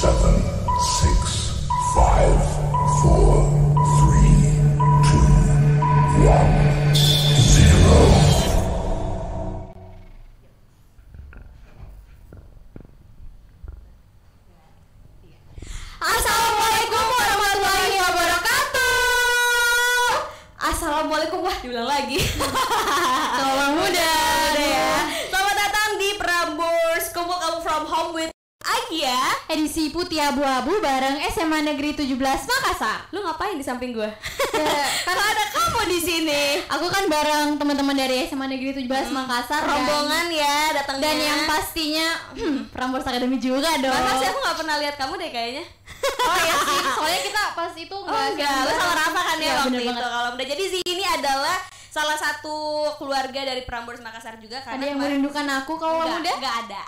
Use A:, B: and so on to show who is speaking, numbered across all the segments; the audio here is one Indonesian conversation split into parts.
A: 7, 6, 5, 4, 3, 2, 1, 0.
B: Assalamualaikum warahmatullahi wabarakatuh. Assalamualaikum, wah diulang lagi. Salam muda ya. Selamat datang di Prambors, kumpul kamu from home with Agia.
C: Edisi Putih Abu-Abu bareng SMA Negeri 17 Makassar.
B: Lu ngapain di samping gua? Karena ada kamu di sini.
C: Aku kan bareng teman-teman dari SMA Negeri 17 Makassar.
B: Rombongan ya datangnya.
C: Dan yang pastinya Prambors Academy juga dong.
B: Masa sih aku nggak pernah lihat kamu deh kayaknya.
C: Oh iya sih, soalnya kita pas itu
B: enggak, lu sama Rafa kan ya waktu itu.
C: banget.
B: Kalau udah jadi sih ini adalah salah satu keluarga dari Prambors Makassar juga.
C: Ada yang merindukan aku kalau muda?
B: Enggak ada.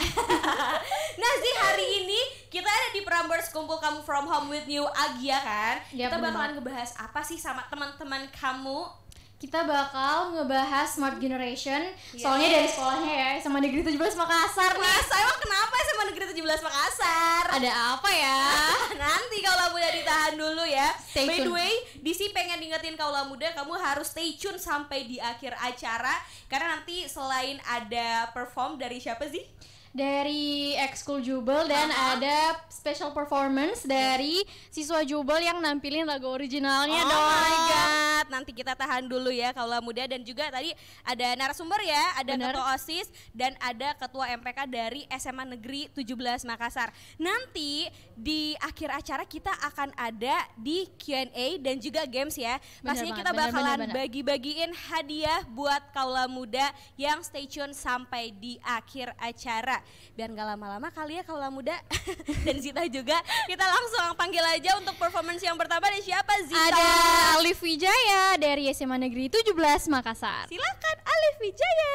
B: Nah sih hari ini kita ada di Prambors kumpul kamu from home with new Agia kan.
C: Ya,
B: kita bakalan ngebahas apa sih sama teman-teman kamu?
C: Kita bakal ngebahas Smart Generation. Soalnya dari sekolahnya ya, SMA Negeri 17 Makassar nih.
B: Masa emang kenapa SMA Negeri 17 Makassar?
C: Ada apa ya?
B: Nanti Kaula Muda ditahan dulu ya.
C: Stay
B: By the
C: tune.
B: way, Disi pengen ingetin Kaula Muda, kamu harus stay tune sampai di akhir acara. Karena nanti selain ada perform dari siapa sih?
C: Dari Ekskul Jubel dan ada special performance dari siswa Jubel yang nampilin lagu originalnya
B: Oh
C: dong.
B: my god, nanti kita tahan dulu ya Kaula Muda. Dan juga tadi ada narasumber ya, ada
C: Bener.
B: ketua OSIS dan ada ketua MPK dari SMA Negeri 17 Makassar. Nanti di akhir acara kita akan ada di Q&A dan juga games ya. Pastinya
C: banget,
B: kita bakalan
C: bener.
B: bagi-bagiin hadiah buat Kaula Muda yang stay tune sampai di akhir acara. Biar gak lama-lama kali ya Kaula Muda. Dan Zita juga. Kita langsung panggil aja untuk performance yang pertama. Ada siapa Zita?
C: Ada Alif Wijaya dari SMA Negeri 17 Makassar.
B: Silakan Alif Wijaya.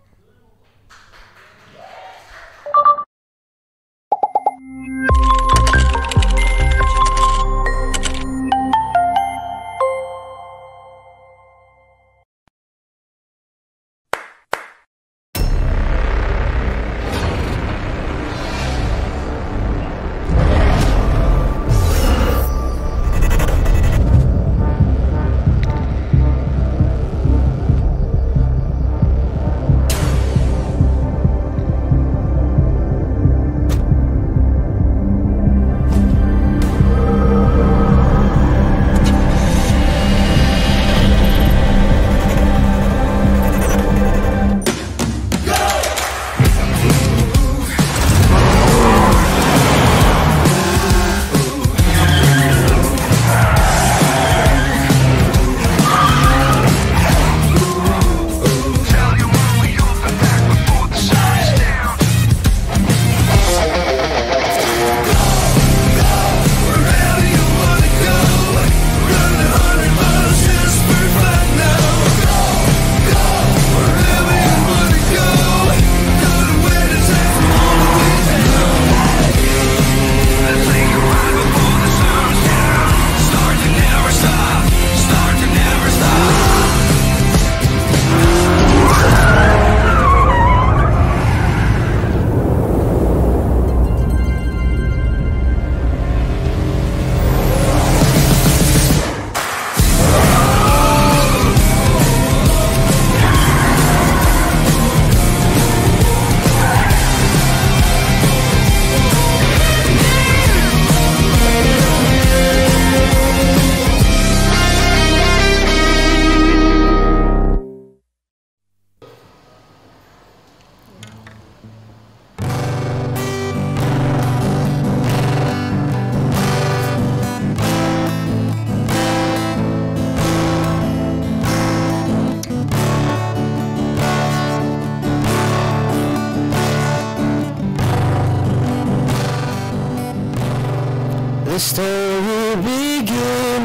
D: The story begin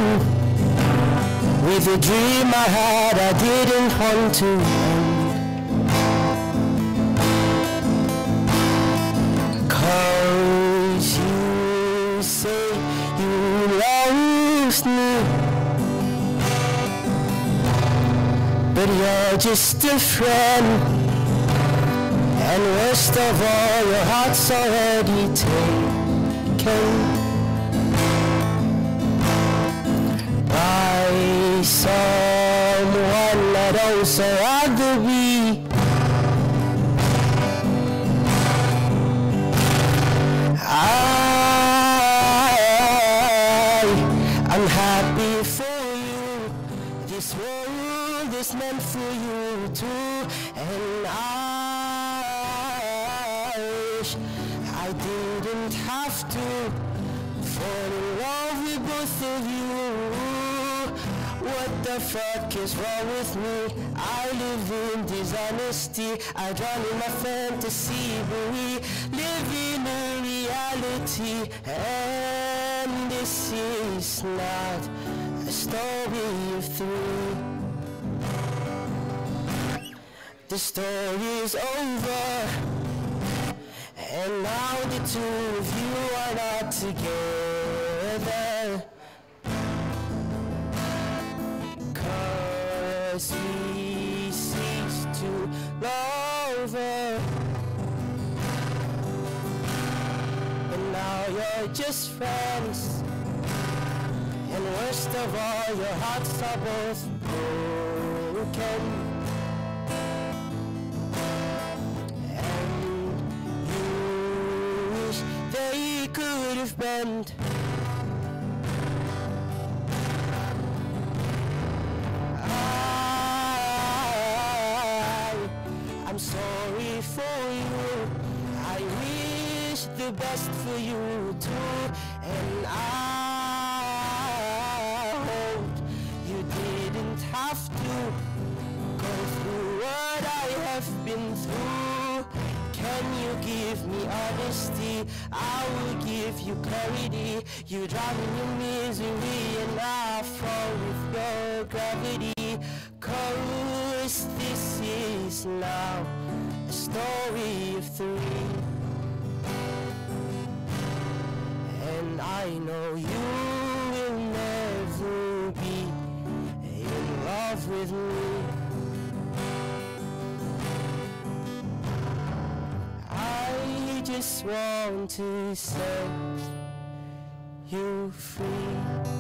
D: with a dream I had I didn't want to end. 'Cause you say you love me, but you're just a friend. And worst of all, your heart's already taken. place I'd rather be. I'm happy for you. This world is meant for you too. And I wish I didn't have to fall in love with both of you. What the fuck is wrong with me? I live in dishonesty. I drown in my fantasy, but we live in a reality. And this is not a story of three. The story is over, and now the two of you are not together. 'Cause we ceased to love her, and now you're just friends. And worst of all, your hearts are both broken. And you wish they could have bent. I'm sorry for you. I wish the best for you too. And I hope you didn't have to go through what I have been through. Can you give me honesty? I will give you clarity. You drown in your misery and I fall with your gravity. 'Cause this is now a story of three. And I know you will never be in love with me. I just want to set you free.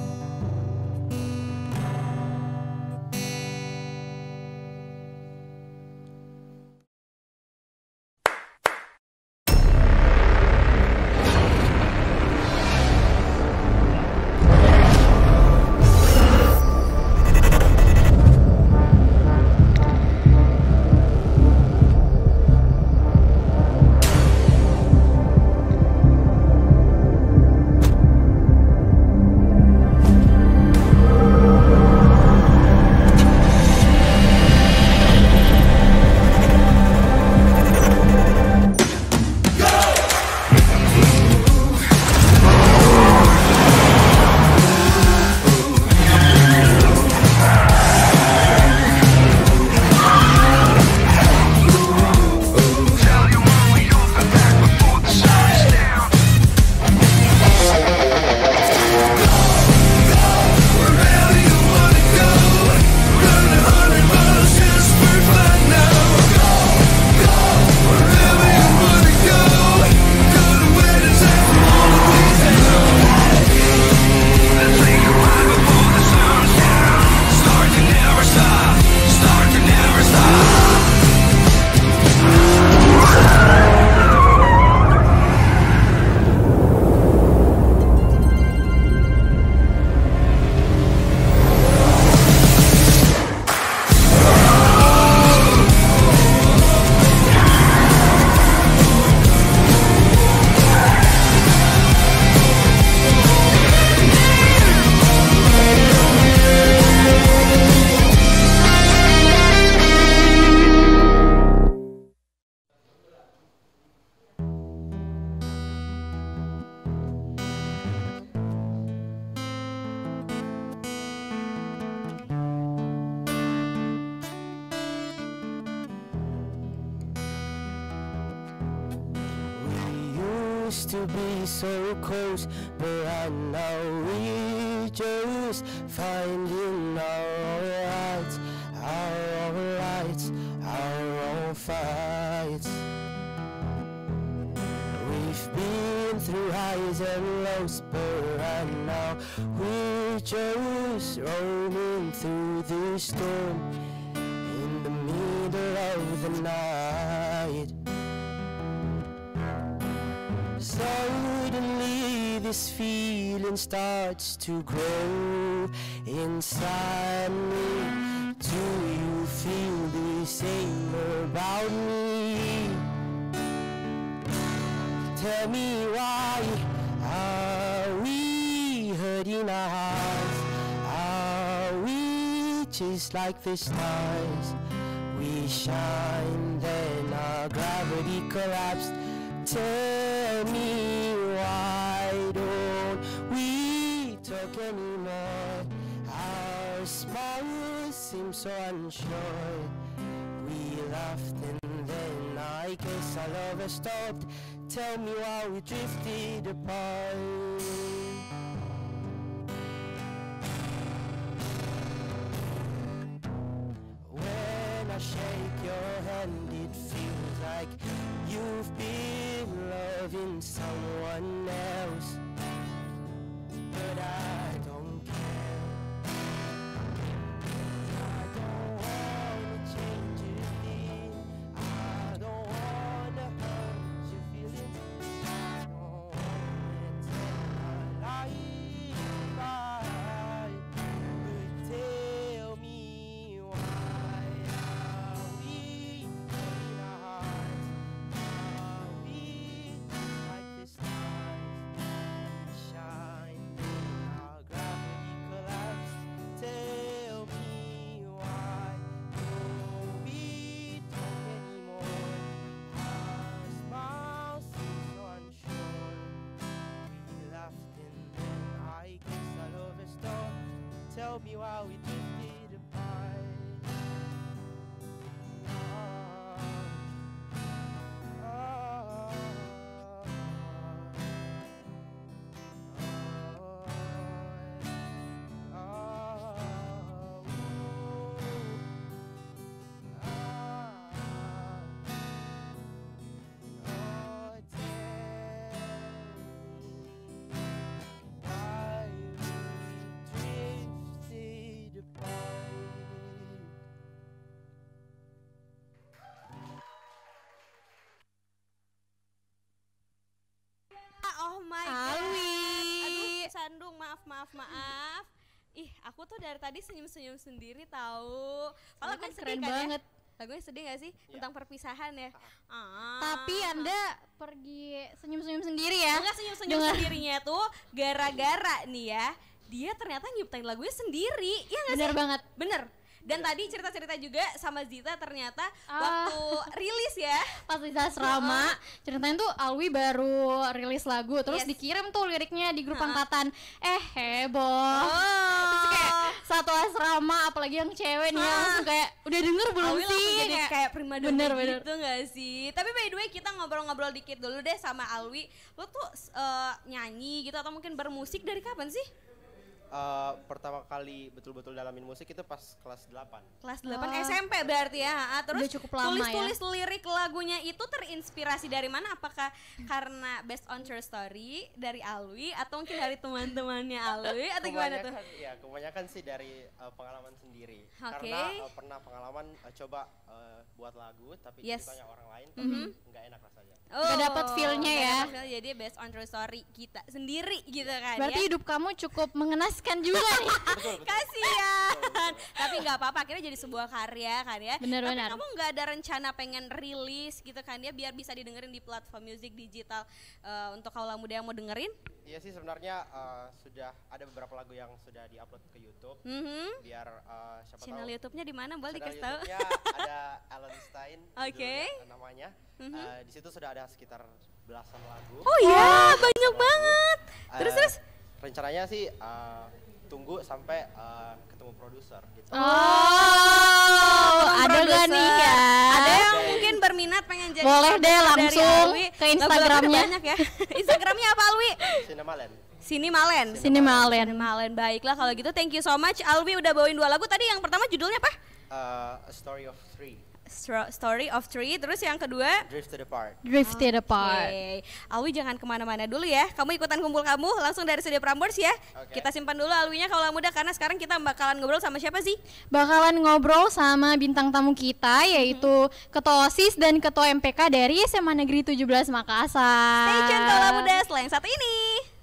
D: used to be so close, but right now we just finding our own lights, our own fights. We've been through highs and lows, but right now we're just rolling through the storm. In the middle of the night. Suddenly this feeling starts to grow inside me. Do you feel the same about me? Tell me why are we hurting our hearts? Are we just like the stars? We shine, then our gravity collapsed. Tell me why don't we talk anymore? Our smiles seem so unsure. We laughed and then I guess our love has stopped. Tell me why we drifted apart. When I shake your hand, it feels like you've been loving someone else. But I don't care. I don't wanna change a thing. I don't wanna hurt your feelings. I don't wanna tell a lie. But tell me why are we in our hearts? Are we like the stars? Shine, our gravity collapsed. Tell me why don't we talk anymore? Our smiles seem so unsure. We laughed and then I guess our love has stopped. Tell me why we drifted apart.
B: Oh my god.
C: Alwi.
B: Aduh, Sandung, maaf. Ih, aku tuh dari tadi senyum-senyum sendiri tahu. Kalau
C: Kan
B: gue
C: keren
B: sedih kan
C: banget.
B: ya? Lagunya sedih gak sih? Tentang perpisahan ya?
C: Tapi Anda pergi senyum-senyum sendiri ya.
B: Enggak senyum-senyum
C: Dengan-
B: sendirinya tuh gara-gara nih ya, dia ternyata nyiptain lagunya sendiri. Iya gak sih?
C: Bener banget.
B: Bener. Dan tadi cerita-cerita juga sama Zita ternyata
C: Ah.
B: waktu rilis ya.
C: Pas Lisa Asrama, ceritanya tuh Alwi baru rilis lagu, terus
B: Yes.
C: dikirim tuh liriknya di grup angkatan. Heboh. Terus kayak satu asrama, apalagi yang cewek nih, langsung kayak udah denger belum
B: Alwi langsung
C: sih?
B: jadi kayak prima dona
C: Bener.
B: gitu gak sih? Tapi by the way kita ngobrol-ngobrol dikit dulu deh sama Alwi. Lo tuh nyanyi gitu atau mungkin bermusik dari kapan sih?
E: Pertama kali betul-betul dalamin musik itu pas kelas 8.
B: Kelas 8 SMP berarti ya. Terus
C: Udah cukup lama
B: tulis lirik lagunya itu terinspirasi dari mana? Apakah karena based on true story dari Alwi atau mungkin dari teman-temannya Alwi atau gimana tuh?
E: Ya, kebanyakan sih dari pengalaman sendiri.
B: Oke.
E: Karena pernah pengalaman coba buat lagu tapi
B: Yes.
E: ceritanya orang lain tapi nggak enak rasanya.
C: Nggak dapet feel-nya
B: nggak
C: ya.
B: dapet feel, jadi based on true story kita sendiri gitu kan
C: Berarti
B: ya.
C: hidup kamu cukup mengenaskan juga nih.
E: Betul.
B: Kasian. Tapi nggak apa-apa, akhirnya jadi sebuah karya kan ya.
C: Benar-benar.
B: Tapi kamu nggak ada rencana pengen rilis gitu kan ya, biar bisa didengerin di platform musik digital untuk kaula muda yang mau dengerin?
E: Iya sih sebenarnya sudah ada beberapa lagu yang sudah diupload ke YouTube biar siapa
B: Channel
E: tahu.
B: YouTube-nya di mana? Boleh
E: Channel
B: dikasih tahu?
E: YouTube-nya ada Alan Stein
B: Oke.
E: judulnya, namanya. Di situ sudah ada sekitar belasan lagu.
B: Oh iya, banyak
E: Lagu.
B: banget. Terus.
E: Rencananya sih tunggu sampai ketemu produser gitu.
C: Ada gak nih ya?
B: Ada yang mungkin berminat pengen jadi
C: Boleh deh
B: produser dari
C: langsung
B: Alwi.
C: ke
B: Lagu-lagunya
C: Instagramnya.
B: banyak ya. Instagramnya apa Alwi?
E: Cinemalen.
B: Sini Malen.
C: Sini Malen.
B: Malen. Baiklah kalau gitu thank you so much Alwi udah bawain 2 lagu. Tadi yang pertama judulnya apa?
E: A Story of Three.
B: Story of Three. Terus yang kedua
E: Drifted Apart.
C: Drifted Apart.
B: Oke, Alwi jangan kemana-mana dulu ya. Kamu ikutan kumpul kamu langsung dari Studio Prambors ya.
E: Oke.
B: Kita simpan dulu Alwinya Kaula Muda karena sekarang kita bakalan ngobrol sama siapa sih?
C: Bakalan ngobrol sama bintang tamu kita yaitu Ketua OSIS dan Ketua MPK dari SMA Negeri 17 Makassar.
B: Stay tune Kaula Muda setelah yang satu ini.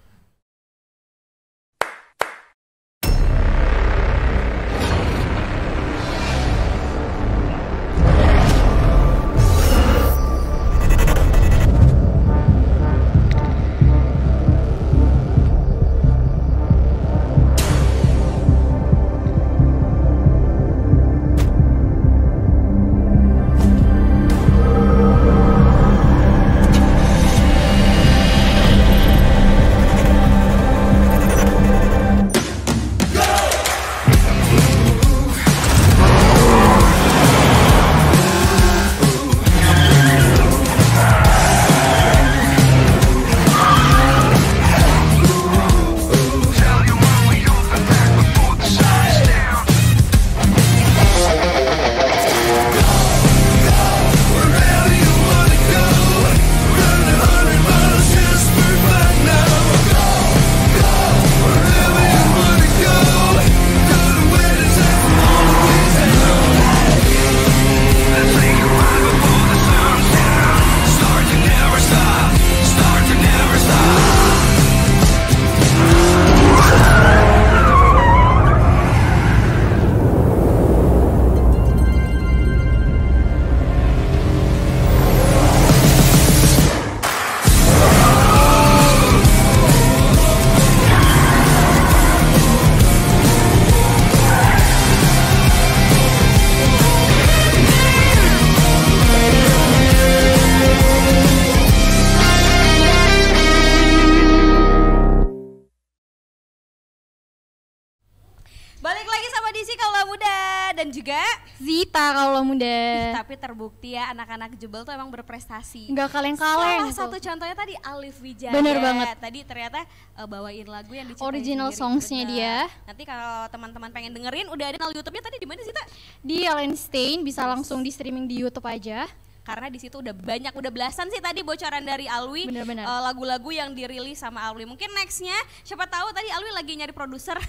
B: Balik lagi sama Disi Kaula Muda dan juga
C: Zita Kaula Muda.
B: tapi terbukti ya anak-anak Jebel tuh emang berprestasi.
C: Nggak kaleng-kaleng.
B: Salah satu contohnya tadi Alif Wijaya.
C: Bener banget.
B: Tadi ternyata bawain lagu yang dicintai
C: Original
B: sendiri.
C: songsnya
B: Bener.
C: dia.
B: Nanti kalau teman-teman pengen dengerin udah ada channel YouTube-nya tadi di mana sih, Tak?
C: Di Ellen Stein bisa langsung di streaming di YouTube aja.
B: Karena di situ udah banyak, udah belasan sih tadi bocoran dari Alwi.
C: Bener-bener.
B: Lagu-lagu yang dirilis sama Alwi. Mungkin nextnya siapa tahu tadi Alwi lagi nyari produser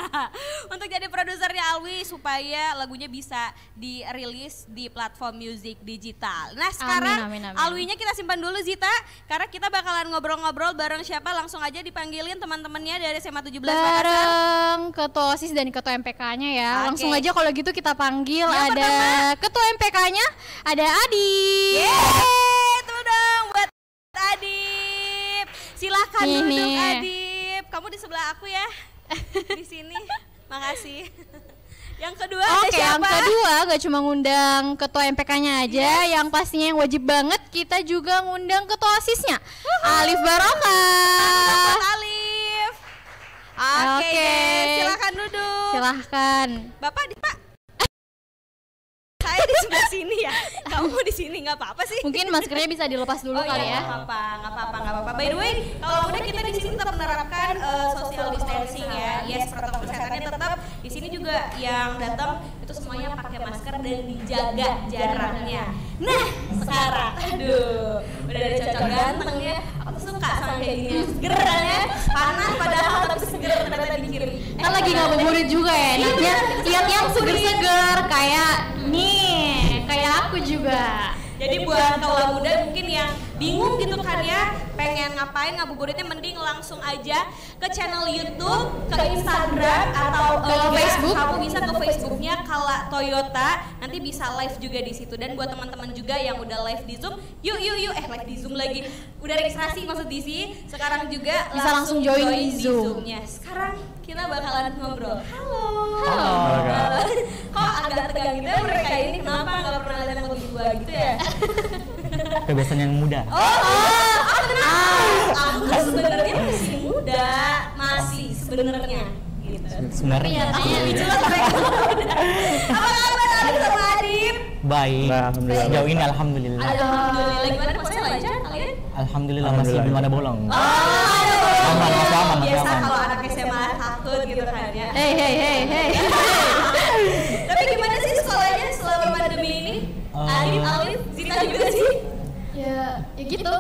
B: untuk jadi produsernya Alwi supaya lagunya bisa dirilis di platform musik digital. Nah sekarang
C: Amin.
B: Alwinya kita simpan dulu Zita, karena kita bakalan ngobrol-ngobrol bareng siapa, langsung aja dipanggilin teman-temannya dari SMA 17 Makassar.
C: Bareng Ketua OSIS dan Ketua MPK-nya ya.
B: Oke.
C: Langsung aja kalau gitu kita panggil.
B: Yang
C: Ada
B: pertama.
C: Ketua MPK-nya, ada Adi.
B: Yeay, tepuk dong buat Adip. Silahkan
C: Nih,
B: duduk
C: nih.
B: Adip. Kamu di sebelah aku ya. Di sini. Makasih. Yang kedua ada
C: Oke, yang
B: siapa?
C: kedua gak cuma ngundang Ketua MPK-nya aja, yang pastinya yang wajib banget kita juga ngundang Ketua OSIS-nya, Alif Barokah.
B: Buat Alif. Oke,
C: Oke.
B: deh, silakan duduk.
C: Silahkan.
B: Bapak di Pak. Saya di sebelah sini ya. Kamu di sini nggak apa-apa sih.
C: Mungkin maskernya bisa dilepas dulu kali
B: iya,
C: ya.
B: nggak apa-apa. By the way, kalau udah kita di sini tetap menerapkan social distancing ya. Yes, protokol kesehatannya tetap. Di sini juga yang datang itu semuanya pakai masker dan dijaga jaraknya. Nah, sekarang, aduh, udah ada cocok ganteng ya. Aku tuh suka sama kayak gini, seger ya. Panas padahal tapi seger ternyata di kiri.
C: Kan lagi ngabuburit juga ya, enaknya lihat yang seger-seger kayak nih, kayak aku juga.
B: Jadi buat kaula muda mungkin yang bingung gitu kan ya, pengen ngapain ngabuburitnya, mending langsung aja ke channel YouTube, ke Instagram atau
C: Ke
B: enggak,
C: Facebook.
B: Kamu bisa ke Facebooknya Kala Toyota, nanti bisa live juga di situ. Dan buat teman-teman juga yang udah live di Zoom, yuk live di Zoom lagi. Udah registrasi maksud Disi, sekarang juga
C: Bisa langsung join di Zoom.
B: Zoom-nya. Sekarang kita bakalan ngobrol. Halo. Kok agak tegang gitu ya mereka ini, kenapa nggak pernah lihat yang lebih tua gitu ya?
F: Kebiasaan yang muda.
B: Aku kan sebenarnya masih muda, masih sebenarnya gitu.
F: Sebenarnya
B: Jelas mereka muda. Apa kabar Alif sama Adip?
F: baik.
A: Alhamdulillah.
F: Sejauh ini alhamdulillah.
B: Alhamdulillah, gimana puasanya lancar kalian?
F: Alhamdulillah masih belum ada bolong.
B: Aman,
F: masih aman.
B: Biasa kalau anak SMA takut gitu kan ya.
C: Hey.
B: Tapi gimana sih sekolahnya selama pandemi ini? Alif, Zita juga sih.
C: Ya gitu.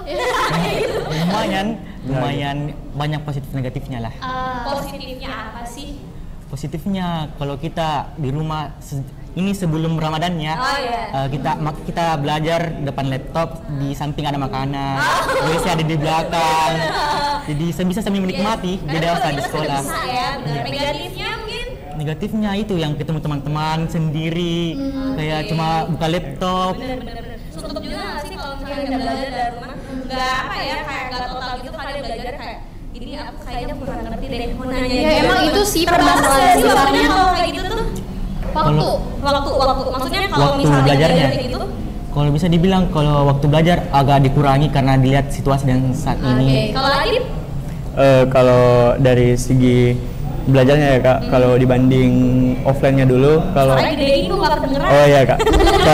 F: lumayan banyak positif negatifnya lah.
B: Positifnya apa sih?
F: Positifnya kalau kita di rumah ini sebelum Ramadannya kita belajar depan laptop, di samping ada makanan, WC ada di belakang, jadi bisa sambil menikmati beda saat di sekolah.
B: Negatifnya mungkin?
F: Negatifnya itu yang ketemu teman-teman sendiri, kayak cuma buka laptop.
B: Bener-bener. Suntuk juga nggak sih kalau misalnya udah belajar dari rumah? Nggak apa ya, kayak nggak total gitu kalian belajar kayak ini aku kayaknya kurang ngerti deh, mau nanya.
C: Ya emang itu sih
B: permasalahan
C: permasalahan
B: sih waktunya
C: besarnya.
B: kalau kayak gitu tuh.
C: Waktu.
B: Waktu. Maksudnya kalau
F: Waktu
B: misalnya
F: belajarnya.
B: belajar kayak gitu.
F: Kalau bisa dibilang kalau waktu belajar agak dikurangi karena dilihat situasi dan saat
B: Oke,
F: ini.
B: kalau Adip?
G: Kalau dari segi belajarnya ya kak, kalau dibanding offline-nya dulu, kalau
B: Soalnya gedein tuh nggak kedengeran.
G: oh iya kak,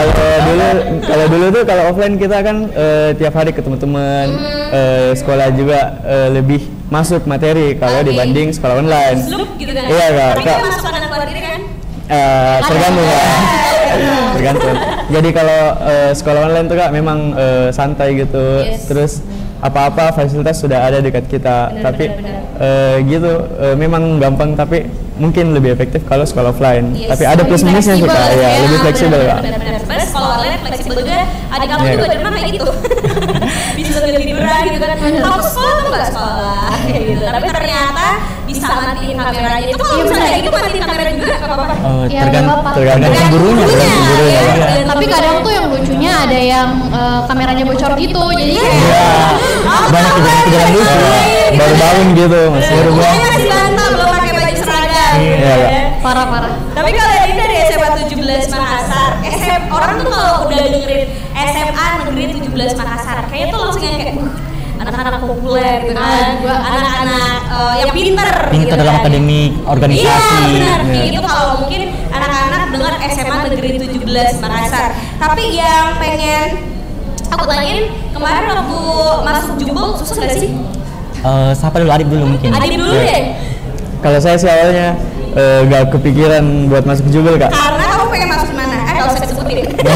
G: kalau dulu tuh kalau offline kita kan tiap hari ketemu teman, sekolah juga lebih masuk materi kalau dibanding sekolah online.
B: Slup gitu kan?
G: Iya kak,
B: Tapi
G: kak.
B: nggak masuk kanan keluar kiri kan?
G: Tergantung ya, tergantung. Jadi kalau sekolah online tuh kak memang santai gitu, terus apa-apa fasilitas sudah ada dekat kita. Tapi gitu memang gampang, tapi mungkin lebih efektif kalau sekolah offline. Tapi ada plus minusnya sih kak, ya lebih fleksibel kak.
B: Benar-benar sekolah online fleksibel juga. Adik kamu
G: Iya,
B: juga
G: Kak.
B: di rumah kayak gitu. Bisa sambil tiduran gitu kan. Kamu sekolah tuh nggak sekolah kayak gitu. Tapi ternyata bisa matiin kameranya. Itu kalau misalnya kayak gitu matiin kamera juga nggak apa-apa.
C: Ya,
F: Tergantung
C: nggak apa-apa.
F: tergantung gurunya.
B: Ya,
C: Tapi kadang tuh yang lucunya ada yang kameranya bocor gitu. Jadi kayak
F: Banyak kejadian lucu.
G: Baru bangun gitu, masih baru
B: Pokoknya
G: bangun.
B: masih bantah belum pakai baju seragam.
G: Iya, Kak.
C: parah-parah.
B: Tapi kalau ini dari SMA 17 Makassar, orang tuh kalau udah dengerin SMA Negeri 17 Makassar, kayaknya tuh langsung yang kayak anak-anak populer gitu kan, anak-anak yang pinter gitu
F: dalam
B: kan.
F: akademik, organisasi.
B: Iya benar, kayak gitu kalau mungkin anak-anak dengar SMA Negeri 17 Makassar. Tapi yang pengen aku tanyain, kemarin waktu masuk Jumbo susah gak sih?
F: Siapa dulu? Adip dulu mungkin.
B: Adip dulu deh.
G: Kalau saya sih awalnya gak kepikiran buat masuk Jubel kak.
B: Karena kamu pengen masuk di mana? Gak usah disebutin.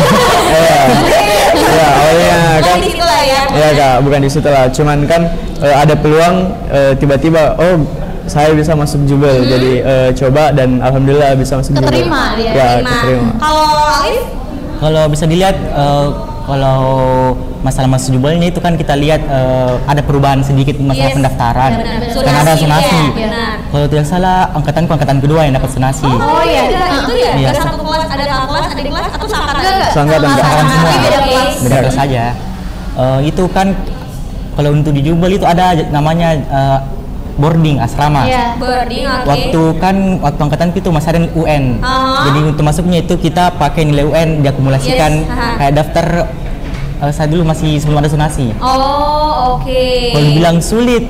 G: Ya awalnya kan.
B: Di situ lah ya.
G: Ya kak, bukan di situ lah. Cuman kan ada peluang tiba-tiba, oh saya bisa masuk Jubel. Jadi coba dan alhamdulillah bisa masuk Jubel.
C: Keterima dia.
G: Ya keterima.
B: Kalau Alif?
F: Kalau bisa dilihat, kalau masalah masuk Jubelnya itu kan kita lihat ada perubahan sedikit masalah
B: Yes.
F: pendaftaran.
B: Ya, benar.
F: Karena ada
B: Zonasi,
F: zonasi.
B: ya, benar.
F: Kalau tidak salah angkatan kedua yang dapat zonasi.
B: Oh iya, itu ya.
F: Iya.
B: Gak satu kelas, ada kakak kelas, adik kelas, atau seangkatan?
C: Enggak.
G: Seangkatan, Kak.
F: Angkatan semua.
C: Tapi beda kelas.
F: Beda kelas saja. Itu kan kalau untuk di Jubel itu ada namanya boarding asrama.
C: Iya.
B: Boarding, oke.
F: Waktu angkatan itu masih ada UN.
B: Ah.
F: Jadi untuk masuknya itu kita pakai nilai UN diakumulasikan
B: Yes, aha.
F: kayak daftar. Saya dulu masih sebelum ada zonasi.
B: Oh, oke.
F: Kalau dibilang sulit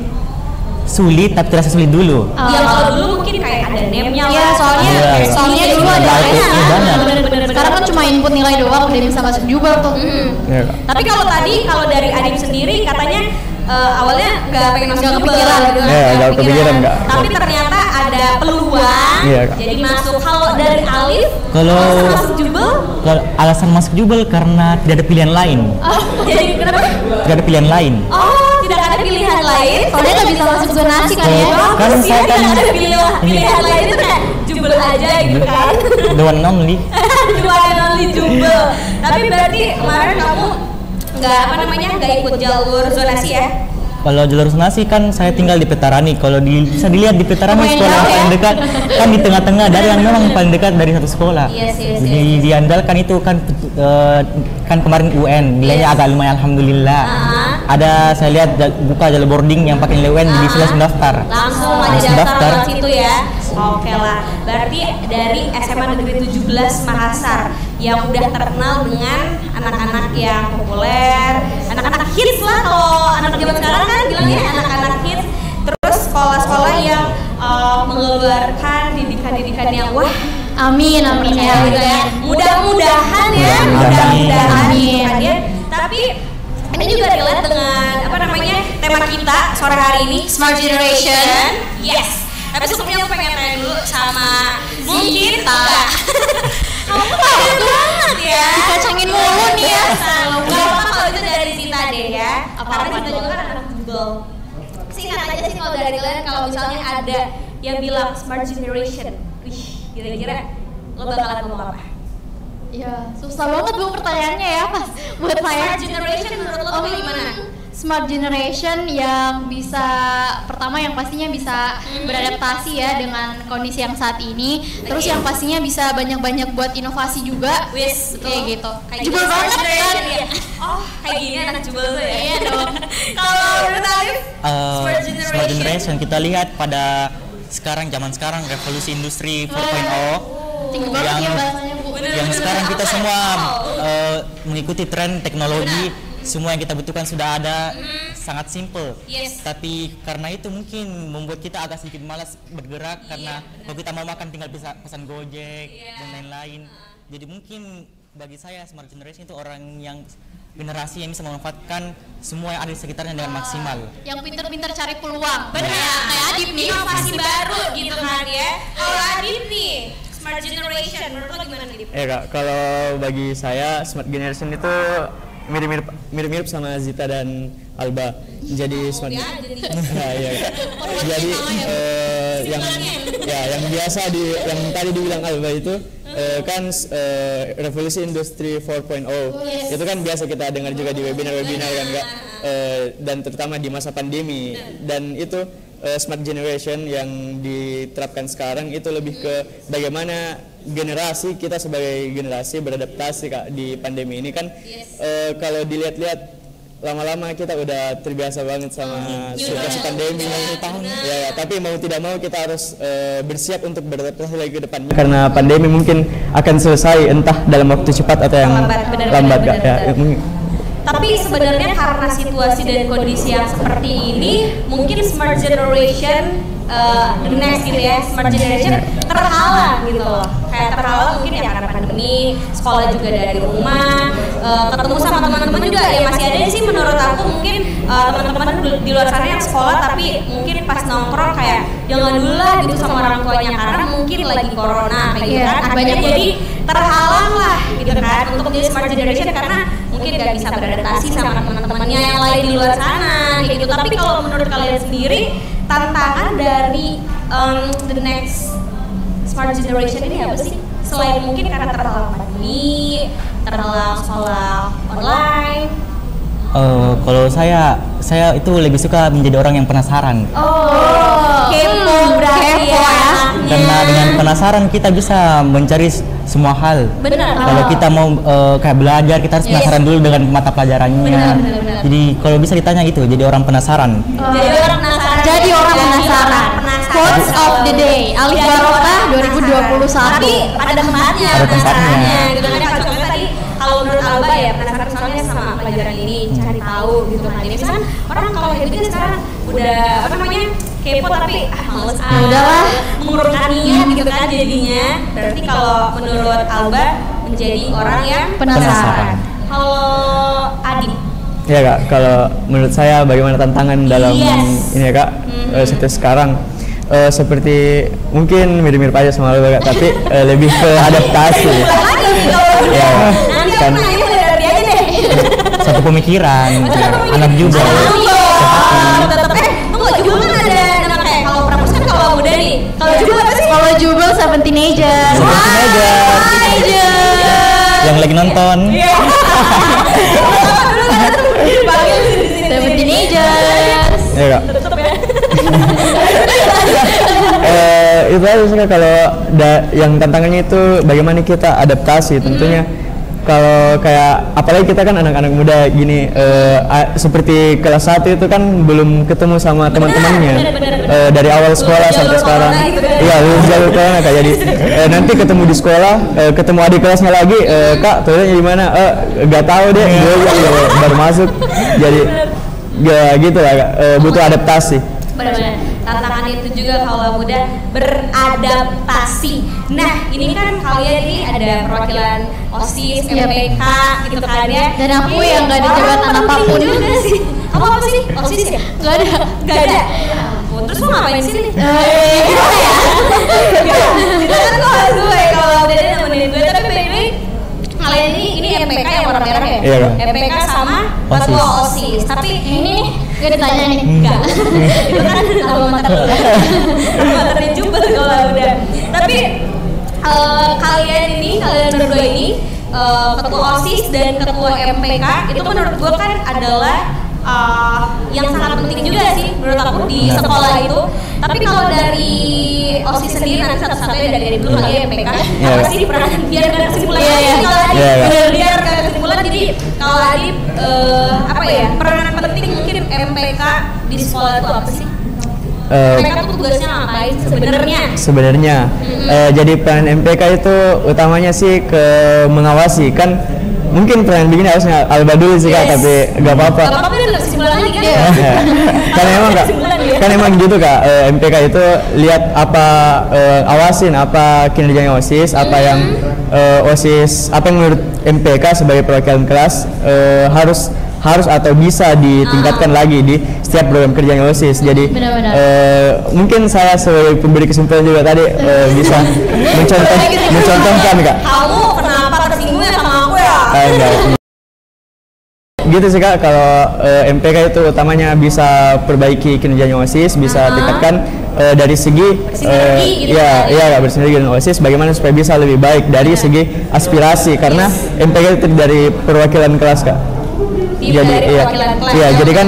F: tapi terasa sulit dulu.
B: Ya kalau dulu mungkin kayak ada name-nya
C: Iya,
B: lah.
C: soalnya
F: Iya.
C: soalnya dulu ada
F: Iya,
C: lesnya.
F: banyak.
B: Bener-bener.
C: Sekarang kan cuma input nilai doang udah bisa masuk Jubel tuh.
G: Ya, Kak.
B: Tapi kalau tadi, kalau dari Adip sendiri katanya awalnya nggak pengen masuk
C: Nggak
B: Jubel
C: kepikiran.
B: gitu.
G: Iya, nggak kepikiran, Kak.
B: Tapi ternyata ada peluang.
G: Iya, Kak.
B: Jadi masuk. Kalau dari Alif,
F: Kalau-
B: alasan masuk Jubel,
F: Kalau alasan masuk Jubel karena tidak ada pilihan lain.
B: jadi kenapa?
F: Tidak ada pilihan lain.
B: Oh, tidak ada pilihan lain.
C: Soalnya nggak bisa masuk zonasi kan ya.
F: Kan
B: Kan
F: saya kan
B: tidak ada pilihan lain itu kayak Jubel aja gitu kan.
F: the one and only.
B: Dua dan only Jubel. Tapi berarti kemarin kamu nggak ikut jalur zonasi ya?
F: Kalau jalur zonasi kan saya tinggal di Petarani. Kalau bisa dilihat di Petarani
C: Lumayan
F: sekolah
C: jauh ya.
F: paling dekat kan di tengah-tengah dari yang memang paling dekat dari satu sekolah.
B: Yes,
F: Jadi diandalkan itu kan kemarin UN nilainya agak lumayan alhamdulillah. Ada saya lihat buka jalur boarding yang pakai nilai UN jadi bisa langsung daftar.
B: Langsung aja
F: Langsung
B: daftar lewat situ ya. Oke lah. Berarti dari SMA Negeri 17 Makassar yang udah terkenal dengan anak-anak yang populer, anak-anak hits lah kalau anak zaman sekarang kan bilangnya anak-anak hits. Terus sekolah-sekolah yang mengeluarkan didikan-didikan yang wah
C: Amin amin ya.
B: gitu ya. Mudah-mudahan ya,
F: Mudah-mudahan.
B: mudah-mudahan
C: Amin.
B: gitu kan ya. Tapi ini juga relate dengan apa namanya tema kita sore hari ini, Smart Generation. Yes. Tapi sebelumnya aku pengen tanya dulu sama mungkin Taga. Kamu tuh keren banget ya.
C: Dikacangin mulu nih ya.
B: Gak apa-apa kalau itu dari Zita deh ya. Karena Zita juga kan anak Google. Singkat aja sih kalau dari kalian, kalau misalnya ada yang bilang smart generation, wih, kira-kira lo bakalan ngomong apa?
C: Ya, susah banget Bu pertanyaannya ya pas buat saya.
B: Smart generation menurut lo tuh gimana?
C: Smart generation yang bisa, pertama yang pastinya bisa beradaptasi ya dengan kondisi yang saat ini. Terus yang pastinya bisa banyak-banyak buat inovasi juga.
B: Wis,
C: kayak gitu.
B: Jebol
C: banget kan?
B: Oh, kayak gini anak jebol tuh ya.
C: Iya dong.
B: Kalau menurut Alif,
F: Smart generation kita lihat pada zaman sekarang revolusi industri 4.0
C: Tinggi banget
F: yang
C: ya bahasanya Bu.
F: yang sekarang kita semua mengikuti tren teknologi. Semua yang kita butuhkan sudah ada, sangat simple.
B: Yes.
F: Tapi karena itu mungkin membuat kita agak sedikit malas bergerak karena kalau kita mau makan tinggal bisa pesan Gojek dan lain-lain. Jadi mungkin bagi saya smart generation itu orang yang generasi yang bisa memanfaatkan semua yang ada di sekitarnya dengan maksimal.
C: Yang pinter-pinter cari peluang.
B: benar
C: Kayak Adip nih.
B: inovasi baru gitu kan ya. Kalau Adip nih, smart generation menurut lo gimana Adip?
G: Ya Kak, kalau bagi saya smart generation itu mirip-mirip sama Zita dan Alba. Jadi smart
B: ya,
G: ya. Jadi yang biasa yang tadi dibilang Alba itu kan revolusi industri 4.0 itu kan biasa kita dengar juga di webinar kan Kak, dan terutama di masa pandemi. Dan itu smart generation yang diterapkan sekarang itu lebih ke bagaimana kita sebagai generasi beradaptasi Kak di pandemi ini kan. Kalau dilihat-lihat lama-lama kita udah terbiasa banget sama situasi pandemi ya, tapi mau tidak mau kita harus bersiap untuk beradaptasi lagi ke depannya karena pandemi mungkin akan selesai entah dalam waktu cepat atau yang lambat Kak ya.
B: Tapi sebenarnya karena situasi dan kondisi yang seperti ini, mungkin smart generation the next gitu ya, smart generation terhalang gitu loh. Kayak terhalang mungkin ya karena pandemi, sekolah juga dari rumah, ketemu sama teman-teman juga ya masih ada sih menurut aku mungkin teman-teman di luar sana yang sekolah tapi mungkin pas nongkrong kayak jangan dulu lah gitu sama orang tuanya karena mungkin lagi corona kayak gitu kan. Akhirnya jadi terhalang lah gitu kan untuk jadi smart generation karena mungkin gak bisa beradaptasi sama teman-temannya yang lain di luar sana kayak gitu. Tapi kalau menurut kalian sendiri tantangan dari the next smart generation ini apa sih? Selain mungkin karena terhalang pandemi, terhalang sekolah online.
F: Kalau saya itu lebih suka menjadi orang yang penasaran.
B: Kepo berarti ya.
F: Karena dengan penasaran kita bisa mencari semua hal.
B: Benar.
F: Kalau kita mau kayak belajar, kita harus penasaran dulu dengan mata pelajarannya.
B: Benar.
F: Jadi kalau bisa ditanya gitu, jadi orang penasaran.
B: Jadi orang penasaran.
C: Jadi orang penasaran. Quotes of the day, Alif Barokah 2021.
B: Tapi ada tempatnya.
F: Ada tempatnya.
B: Gitu kan contohnya tadi kalau menurut Alba ya penasaran soalnya sama pelajaran ini, cari tahu gitu kan. Ini misalkan orang kalau kayak gitu kan sekarang udah apa namanya kepo tapi males
C: udahlah
B: mengurungkan niat gitu kan jadinya. Berarti kalau menurut Alba menjadi orang yang
C: Penasaran.
B: Kalau Adit
G: Ya Kak, kalau menurut saya bagaimana tantangan dalam ini ya Kak, situasi sekarang seperti mungkin mirip-mirip aja sama lo Kak, tapi lebih ke adaptasi. Ya, kan
F: Satu pemikiran, anak juga.
B: Tunggu, Jubel kan ada kayak kalau Pramus kan kalau muda nih. Kalau Jubel apa sih?
C: Kalau Jubel 17 Teenagers.
F: Yang lagi nonton.
C: 17 Teenagers.
G: Ya Kak. Itu aja sih Kak, kalau yang tantangannya itu bagaimana kita adaptasi tentunya. Kalau kayak apalagi kita kan anak-anak muda gini, seperti kelas 1 itu kan belum ketemu sama teman-temannya dari awal sekolah sampai sekarang. Iya, jalur corona Kak. Jadi nanti ketemu di sekolah, ketemu adik kelasnya lagi, Kak toiletnya di mana? Gak tahu deh, gue baru masuk. Jadi ya gitu lah Kak, butuh adaptasi.
B: Benar-benar. Tantangan itu juga kalau muda beradaptasi. Nah, ini kan kalian ini ada perwakilan OSIS, MPK gitu kan ya.
C: Dan aku yang gak ada jabatan apapun.
B: Kamu apa sih? OSIS ya?
C: Gak ada.
B: Gak ada. Terus lo ngapain di sini?
C: Gimana ya?
B: Kita kan kelas gue kalau udah nemenin gue, tapi by the way kalian ini
G: Iya, Kak.
B: MPK sama ketua OSIS. Tapi ini
C: Gak ditanya nih.
B: enggak. Itu kan alma mater. Alma maternya Jubel kalau udah. Tapi kalian berdua ini ketua OSIS dan ketua MPK itu menurut gue kan adalah yang sangat penting juga sih menurut aku di sekolah itu. Tapi kalau dari OSIS sendiri nanti satu-satunya dari dulu kali ya MPK apa sih peran biar ke kesimpulan kalau Adip biar ke kesimpulan. Jadi kalau Adip apa ya peranan penting mungkin MPK di sekolah itu apa sih? MPK tuh tugasnya ngapain sebenarnya?
G: Jadi peran MPK itu utamanya sih ke mengawasi kan. Mungkin peran begini harusnya Alba dulu sih Kak, tapi gak apa-apa.
B: Gak apa-apa dulu kesimpulan lagi kan?
G: Kan emang gitu Kak, MPK itu lihat apa, awasin apa kinerjanya OSIS, apa yang OSIS, apa yang menurut MPK sebagai perwakilan kelas harus atau bisa ditingkatkan lagi di setiap program kerjanya OSIS. Jadi mungkin saya sebagai pemberi kesimpulan juga tadi bisa mencontohkan Kak.
B: Kamu kenapa tersinggungnya sama aku ya?
G: Enggak. Gitu sih Kak, kalau MPK itu utamanya bisa perbaiki kinerjanya OSIS, bisa tingkatkan dari segi bersinergi dengan OSIS, bagaimana supaya bisa lebih baik dari segi aspirasi, karena MPK itu dari perwakilan kelas Kak. Jadi kan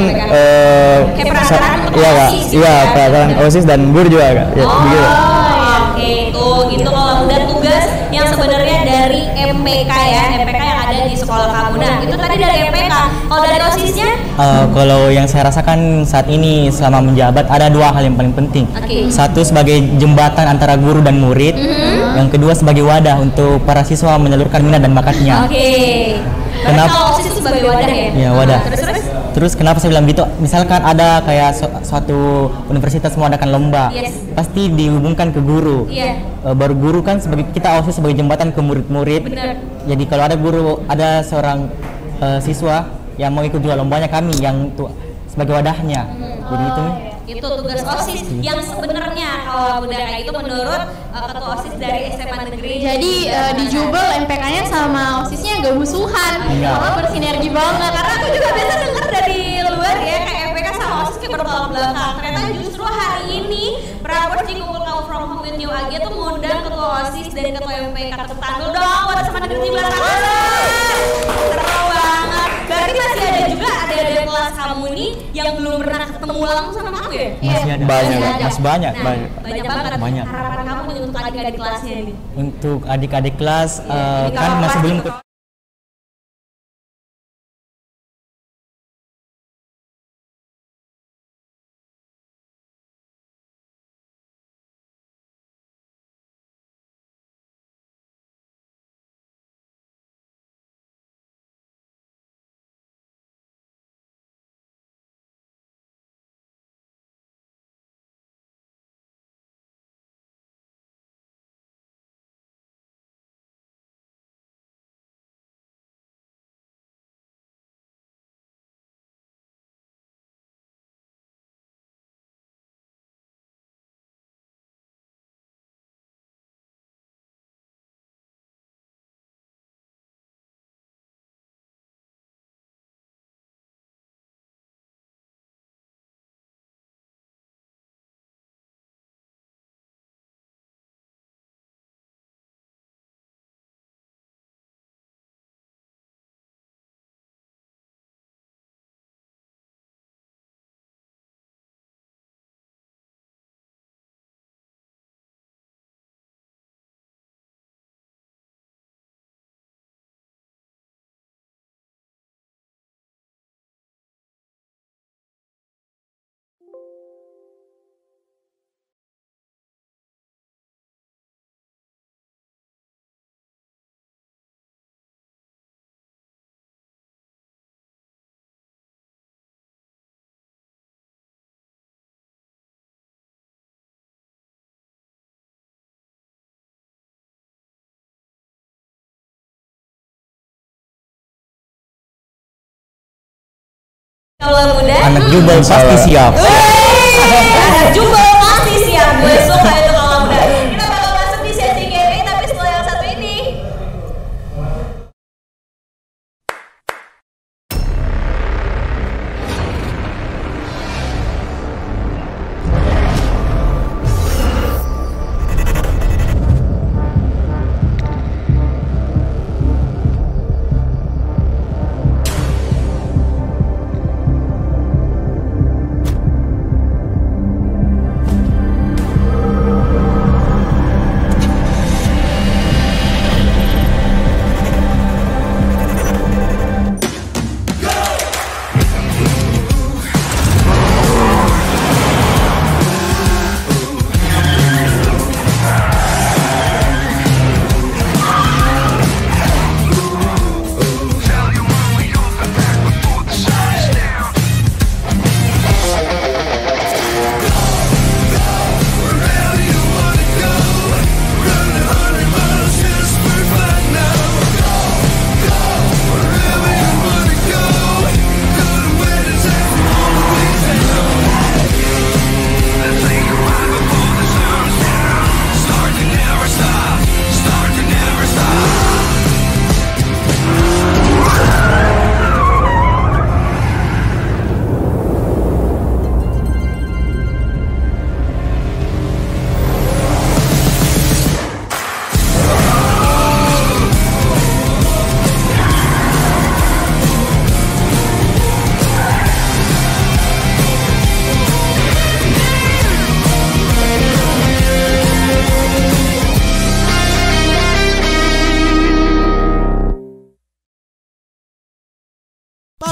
G: perwakilan OSIS dan guru juga Kak. Begitu.
B: Oke, itu gitu kalau udah tugas yang sebenarnya dari MPK ya, MPK yang ada di sekolah kamu. Nah, itu tadi dari MPK. Kalau dari OSISnya?
F: Kalau yang saya rasakan saat ini selama menjabat ada dua hal yang paling penting. Satu sebagai jembatan antara guru dan murid, yang kedua sebagai wadah untuk para siswa menyalurkan minat dan bakatnya.
B: Kenapa OSIS itu sebagai wadah ya?
F: Ya, wadah. Terus kenapa saya bilang gitu? Misalkan ada kayak suatu universitas mengadakan lomba, pasti dihubungkan ke guru. Baru guru kan kita OSIS sebagai jembatan ke murid-murid. Jadi kalau ada guru, ada seorang siswa yang mau ikut juga lombanya, kami yang sebagai wadahnya. Jadi
B: itu tugas OSIS yang sebenarnya kalau udah kayak itu menurut ketua OSIS dari SMA Negeri.
C: Jadi di Jubel MPK-nya sama OSIS-nya gak musuhan, malah bersinergi banget.
B: Karena aku juga biasa denger dari luar ya kayak MPK sama OSIS kayak bertolak belakang. Ternyata justru hari ini Prapors di Kumpul Kamu From Home With You AG tuh ngundang ketua OSIS dan ketua MPK. Tepuk tangan dulu dong buat SMA Negeri 17 Seru banget. Berarti masih ada juga ada kelas kamu nih yang belum pernah ketemu langsung sama kamu ya?
F: Masih ada. Banyak.
B: Banyak. Harapan kamu untuk adik-adik kelasnya ini?
F: Untuk adik-adik kelas kan masih belum
B: Kalau muda
F: anak Jubel pasti siap.
B: Anak Jubel pasti siap. Gue suka itu kalau muda. Kita bakal masuk di sesi Q&A tapi setelah yang satu ini.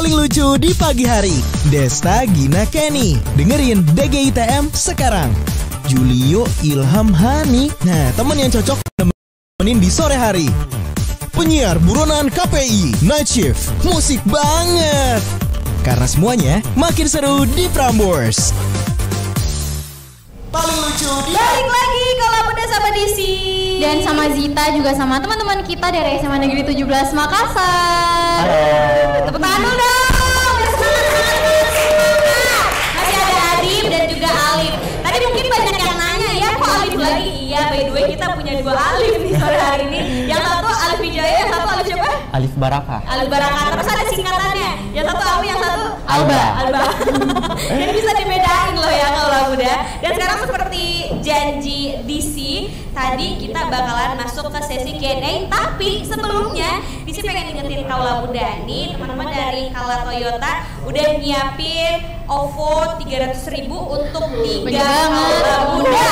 H: paling lucu di pagi hari. Desta, Gina, Kenny. Dengerin DGITM sekarang. Julio, Ilham, Hani. Nah, teman yang cocok nemenin di sore hari. Penyiar buronan KPI, Night Shift. Musik banget. Karena semuanya makin seru di Prambors. Paling lucu di
B: Balik lagi kalau muda sama Disi.
C: Dan sama Zita juga sama teman-teman kita dari SMA Negeri 17 Makassar.
B: Tepuk tangan dulu dong. Semangat. Masih ada Adib dan juga Alif. Tadi mungkin banyak yang nanya ya, kok Alif lagi? Iya, by the way kita punya 2 Alif nih sore hari ini. Yang satu Alif Wijaya, yang satu Alif siapa?
F: Alif Baraka.
B: Alif Baraka. Terus ada singkatannya. Yang satu Alwi, yang satu
C: Alba.
B: Jadi bisa dibedain loh ya kalau muda. Dan sekarang seperti janji DC, tadi kita bakalan masuk ke sesi Q&A. Tapi sebelumnya DC pengen ingetin kaula muda nih, teman-teman dari Kala Toyota udah nyiapin OVO 300.000 untuk 3 kaula muda.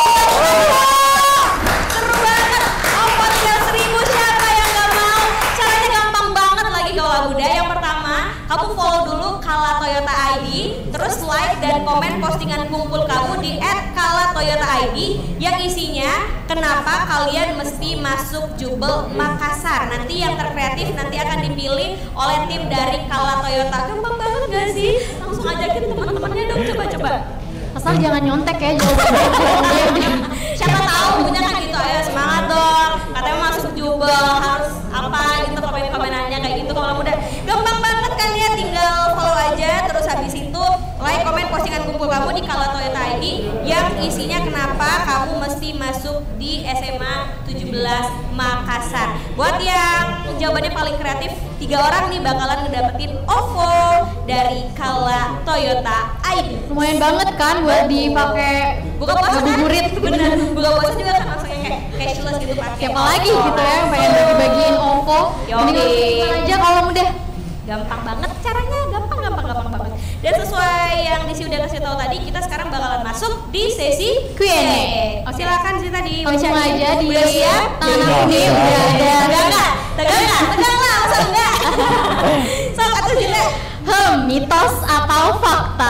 B: Seru banget. OVO 300.000, siapa yang gak mau? Caranya gampang banget lagi kaula muda. Yang pertama, kamu follow dulu Kala Toyota ID, terus like dan komen postingan kumpul kamu di @kalatoyotaid yang isinya kenapa kalian mesti masuk Jubel Makassar. Nanti yang terkreatif nanti akan dipilih oleh tim dari Kala Toyota. Gampang banget gak sih? Langsung ajakin teman-temannya dong, coba-coba.
C: Asal jangan nyontek ya jawabannya.
B: Siapa tahu punya kan gitu, ayo semangat dong. Katanya masuk Jubel harus apa gitu, komen-komenannya kayak gitu. Kalau muda gampang banget kan ya, tinggal follow aja, terus habis itu like, komen postingan kumpul kamu di Kala Toyota ID yang isinya kenapa kamu mesti masuk di SMA 17 Makassar. Buat yang jawabannya paling kreatif, 3 orang nih bakalan ngedapetin OVO dari Kala Toyota ID.
C: Lumayan banget kan buat dipakai
B: Buka puasa kan?
C: ngabuburit.
B: Bener, buka puasa juga kan langsung kayak cashless gitu pakai.
C: Siapa lagi gitu ya yang pengen bagi-bagiin OVO. Mending langsung aja kalau mudah.
B: Gampang banget caranya, gampang banget. Dan sesuai yang Disi udah kasih tahu tadi, kita sekarang bakalan masuk di sesi
C: Q&A.
B: Oke, silakan Zita di
C: Langsung aja di
B: udah siap?
C: tangan aku nih udah ada.
B: Tegang lah, masa enggak? Sok atau Zita?
C: Mitos atau fakta?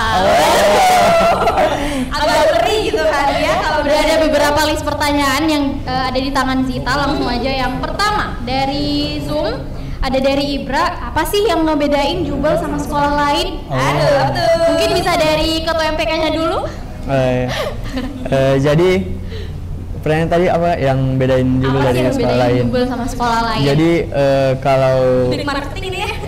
B: Agak ngeri gitu kan ya kalau
C: Udah ada beberapa list pertanyaan yang ada di tangan Zita. Langsung aja yang pertama dari Zoom. Ada dari Ibra, apa sih yang ngebedain Jubel sama sekolah lain?
B: Aduh,
C: Mungkin bisa dari ketua MPK-nya dulu.
G: Jadi pertanyaan tadi apa yang bedain Jubel
C: Apa sih
G: dari
C: yang
G: sekolah
C: bedain
G: lain?
C: Jubel sama sekolah lain?
G: Jadi kalau
B: Dari marketing ini ya.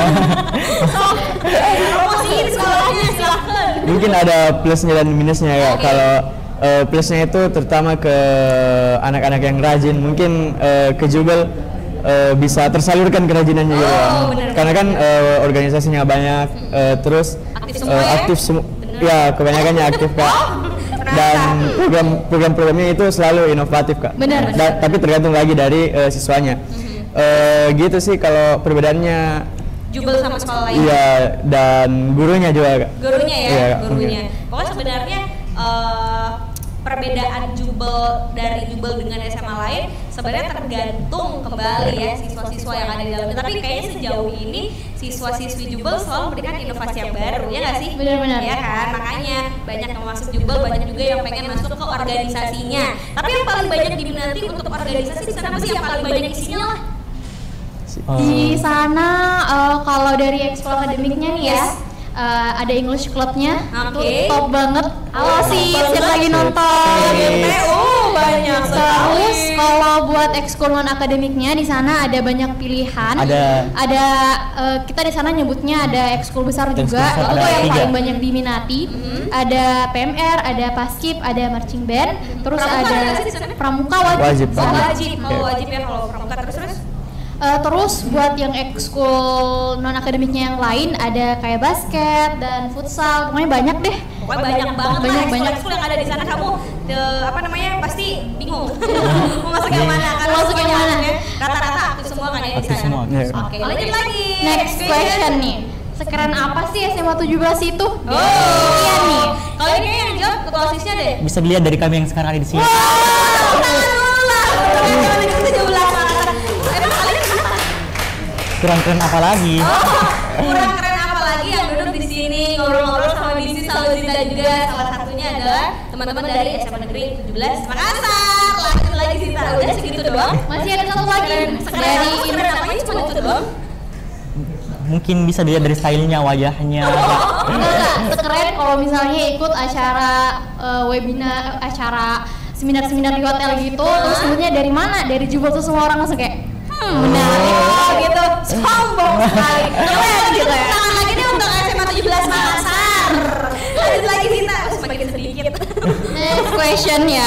B: Promosiin sekolahnya, silahkan.
G: mungkin ada plusnya dan minusnya ya. Kalau plusnya itu terutama ke anak-anak yang rajin, mungkin ke Jubel bisa tersalurkan kerajinannya gitu ya. Karena kan organisasinya banyak, terus
B: Aktif semua
G: ya kebanyakannya aktif kak. Dan program-programnya itu selalu inovatif kak.
C: Benar.
G: Tapi tergantung lagi dari siswanya. Gitu sih kalau perbedaannya.
B: Jubel sama sekolah lain.
G: Iya, dan gurunya juga kak.
B: Gurunya ya,
G: Iya,
B: gurunya. Pokoknya sebenarnya perbedaan dari Jubel dengan SMA lain sebenarnya tergantung kembali ya siswa-siswa yang ada di dalamnya. Tapi kayaknya sejauh ini siswa-siswi Jubel selalu memberikan inovasi yang baru, ya nggak sih?
C: Benar-benar.
B: Ya kan, makanya banyak yang masuk Jubel, banyak juga yang pengen masuk ke organisasinya. Tapi yang paling banyak diminati untuk organisasi di sana apa sih yang paling banyak isinya lah?
C: Di sana kalau dari ekskul akademiknya nih ya, ada English Clubnya,
B: Oke.
C: top banget. Halo sih, siapa lagi nonton?
B: Banyak
C: Terus kalau buat ekskul non akademiknya di sana ada banyak pilihan. Ada kita di sana nyebutnya ada ekskul besar juga.
F: besar,
C: Itu
F: ada
C: yang
F: 3.
C: paling banyak diminati. Ada PMR, ada Paskib, ada marching band. Terus
B: Pramuka
C: ada
B: ada sih di sana?
C: pramuka
G: Wajib.
B: Wajib ya kalau pramuka terus.
C: Terus buat yang ekskul non akademiknya yang lain ada kayak basket dan futsal, pokoknya banyak deh.
B: Pokoknya banyak banget
C: Banyak.
B: ekskul yang ada di sana, kamu pasti bingung mau masuk yang mana kan?
C: Masuk yang mana?
B: Ya. Rata-rata aktif semua kan ya di
F: Aktif
B: sana.
F: semua.
B: Oke, lanjut lagi.
C: Next question nih. Sekeren apa sih SMA 17 itu?
B: Oh,
C: Iya nih.
B: Kalau ini kayaknya yang jawab ketua OSIS-nya deh.
F: Bisa dilihat dari kami yang sekarang ada di sini.
B: Tangan dulu lah. Kita 17 emang kalian kenapa?
F: Keren-keren apa lagi?
B: kurang keren apa lagi yang duduk di sini ngobrol-ngobrol sama Bisi sama Zita juga. Salah satunya adalah teman-teman dari SMA Negeri 17 Makassar. Lanjut lagi Zita, udah segitu doang.
C: Masih ada satu lagi dari
B: keren apanya cuma itu doang.
F: Mungkin bisa dilihat dari stylenya, wajahnya.
C: Enggak, sekeren kalau misalnya ikut acara webinar, acara seminar-seminar di hotel gitu, terus sebenarnya dari mana? Dari Jubel tuh semua orang langsung kayak benar gitu, sombong sekali. Keren gitu ya.
B: Tangan lagi nih untuk SMA 17 Makassar. Lanjut lagi Zita, semakin sedikit.
C: Next question ya.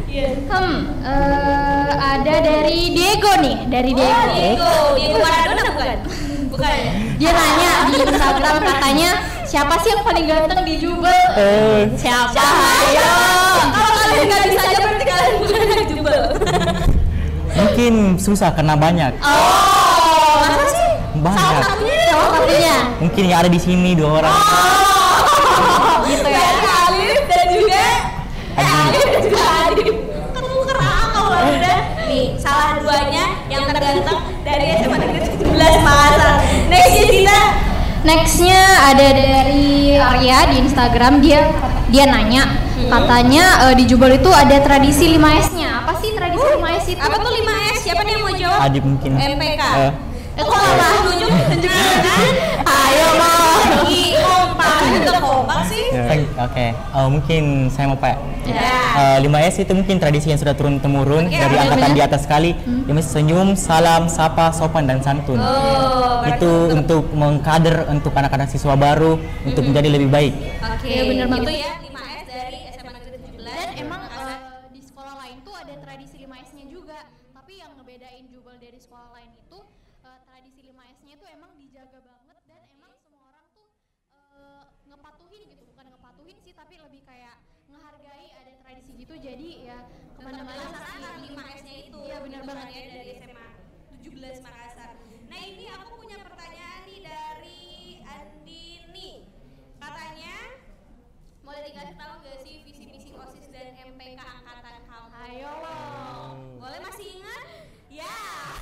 C: Ada dari Diego nih, dari
B: Diego Maradona bukan? Bukan.
C: Dia nanya di Instagram katanya siapa sih yang paling ganteng di Jubel? Siapa? Ayo.
B: Kalau kalian nggak bisa aja berarti kalian bukan anak Jubel.
F: Mungkin susah karena banyak.
B: Oh, masa sih?
F: Banyak.
C: Salah satunya.
F: Mungkin yang ada di sini 2 orang.
C: Gitu ya.
B: Alif dan juga
F: Adi.
B: Adif. Ketuker kalau udah. Nih, salah duanya yang terganteng dari SMA Negeri 17 Makassar. Nextnya Zita.
C: Nextnya ada dari Arya di Instagram, dia nanya katanya di Jubel itu ada tradisi 5S-nya. Apa sih tradisi 5S itu?
B: Apa tuh 5S? Siapa nih yang mau jawab?
F: Adip mungkin.
B: MPK.
C: Kok lah tunjukin kan? Ayo loh.
B: Kompak juga kompak sih.
F: Oke. Mungkin saya mau Pak.
B: Ya.
F: 5S itu mungkin tradisi yang sudah turun temurun dari angkatan di atas sekali. Yang senyum, salam, sapa, sopan dan santun. Itu untuk mengkader untuk anak-anak siswa baru untuk menjadi lebih baik.
B: Oke,
C: bener banget.
B: Itu ya 5S dari SMA Negeri 17.
C: Dan emang di sekolah lain tuh ada tradisi 5S-nya juga. Tapi yang ngebedain Jubel dari sekolah lain itu tradisi 5S-nya itu emang dijaga banget dan emang semua orang tuh ngepatuhin gitu, bukan ngepatuhin sih tapi lebih kayak ngehargai ada tradisi gitu. Jadi ya kemana-mana
B: pasti 5S-nya itu.
C: Iya benar banget
B: ya dari SMA 17 Makassar. Nah ini aku punya pertanyaan nih dari Andini. Katanya boleh dikasih tahu nggak sih visi-misi OSIS dan MPK angkatan kamu?
C: Ayo loh.
B: Boleh masih ingat? Ya.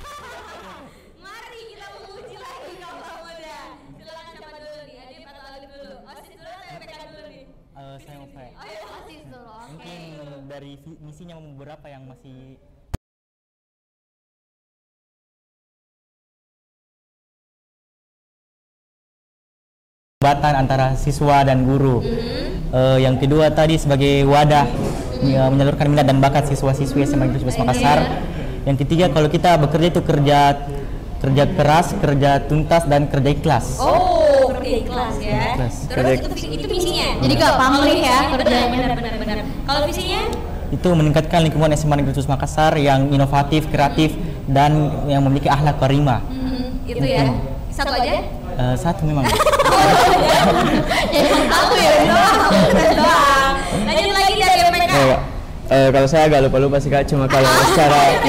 B: Mari kita menguji lagi kaula muda. Silakan siapa dulu nih? Adip atau Alif dulu? OSIS dulu atau MPK dulu nih?
F: Saya mau Pak.
B: Oh ya OSIS dulu. Oke.
F: Mungkin dari misinya beberapa yang masih jembatan antara siswa dan guru. Yang kedua tadi sebagai wadah menyalurkan minat dan bakat siswa-siswi SMA Negeri 17 Makassar. Yang ketiga kalau kita bekerja itu kerja keras, kerja tuntas dan kerja ikhlas.
B: Oh, kerja ikhlas ya.
F: Ikhlas.
B: Terus itu misinya.
C: Jadi gak pamrih ya kerjanya.
B: Benar. Kalau visinya?
F: Itu meningkatkan lingkungan SMA Negeri 17 Makassar yang inovatif, kreatif dan yang memiliki akhlak karimah.
B: Itu ya. Satu aja?
F: Satu memang.
C: Jadi satu ya
B: doang. Lanjut lagi dari MPK.
G: Kalau saya agak lupa-lupa sih Kak, cuma kalau secara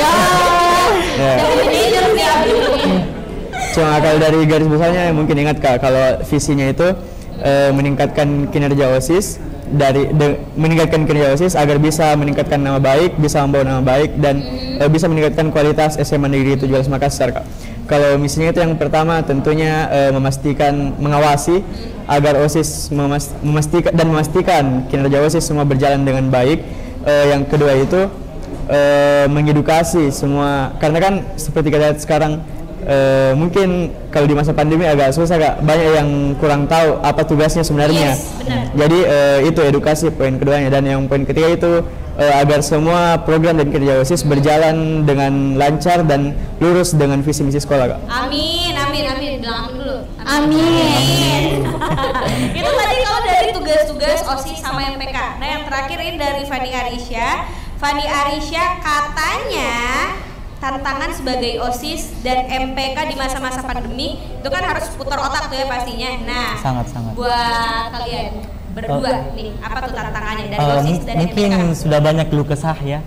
G: cuma kalau dari garis besarnya mungkin ingat Kak, kalau visinya itu meningkatkan kinerja OSIS meningkatkan kinerja OSIS agar bisa meningkatkan nama baik, bisa membawa nama baik dan bisa meningkatkan kualitas SMA Negeri 17 Makassar Kak. Kalau misinya itu yang pertama tentunya mengawasi agar OSIS memastikan kinerja OSIS semua berjalan dengan baik. Yang kedua itu mengedukasi semua, karena kan seperti kita lihat sekarang mungkin kalau di masa pandemi agak susah Kak, banyak yang kurang tahu apa tugasnya sebenarnya.
B: Yes, benar.
G: Jadi itu edukasi poin keduanya, dan yang poin ketiga itu agar semua program dan kerja OSIS berjalan dengan lancar dan lurus dengan visi misi sekolah Kak.
B: Amin. Bilang amin dulu.
C: Amin.
B: Itu tadi kalau dari tugas-tugas OSIS sama MPK. Nah yang terakhir ini dari Fani Arisha katanya tantangan sebagai OSIS dan MPK di masa-masa pandemi itu kan harus putar otak tuh ya pastinya. Nah,
F: Sangat.
B: buat kalian berdua nih, apa tuh tantangannya dari OSIS dan
F: mungkin
B: MPK?
F: sudah banyak keluh kesah ya.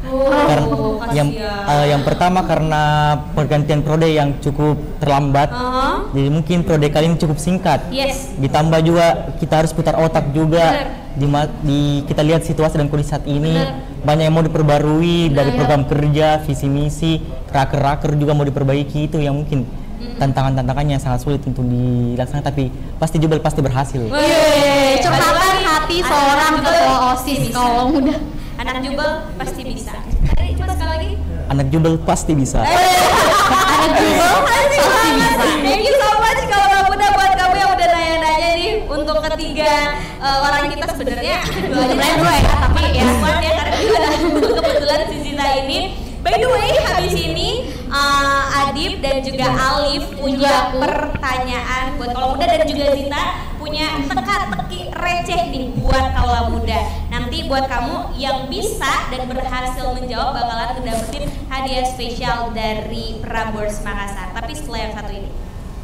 F: Yang pertama karena pergantian prode yang cukup terlambat. Jadi mungkin prode kali ini cukup singkat.
B: Yes.
F: Ditambah juga kita harus putar otak juga. Kita lihat situasi dan kondisi saat ini. Banyak yang mau diperbarui dari program kerja, visi misi, raker juga mau diperbaiki, itu yang mungkin tantangan-tantangannya sangat sulit untuk dilaksanakan, tapi pasti Jubel pasti berhasil.
I: Curhatan hati seorang ketua OSIS Kaula Muda.
B: Anak Jubel pasti bisa. Coba sekali lagi.
F: Anak Jubel pasti bisa.
I: Anak Jubel pasti bisa.
B: Thank you so much Kaula Muda buat kamu yang udah nanya-nanya nih untuk ketiga orang kita sebenarnya dua ya, tapi ya buat ya karena kebetulan si Zita ini. By the way, habis ini Adib dan juga Alif punya pertanyaan buat Kaula Muda dan juga Zita punya teka-teki receh nih buat Kaula Muda. Nanti buat kamu yang bisa dan berhasil menjawab bakalan ngedapetin hadiah spesial dari Prambors Makassar. Tapi setelah yang satu ini.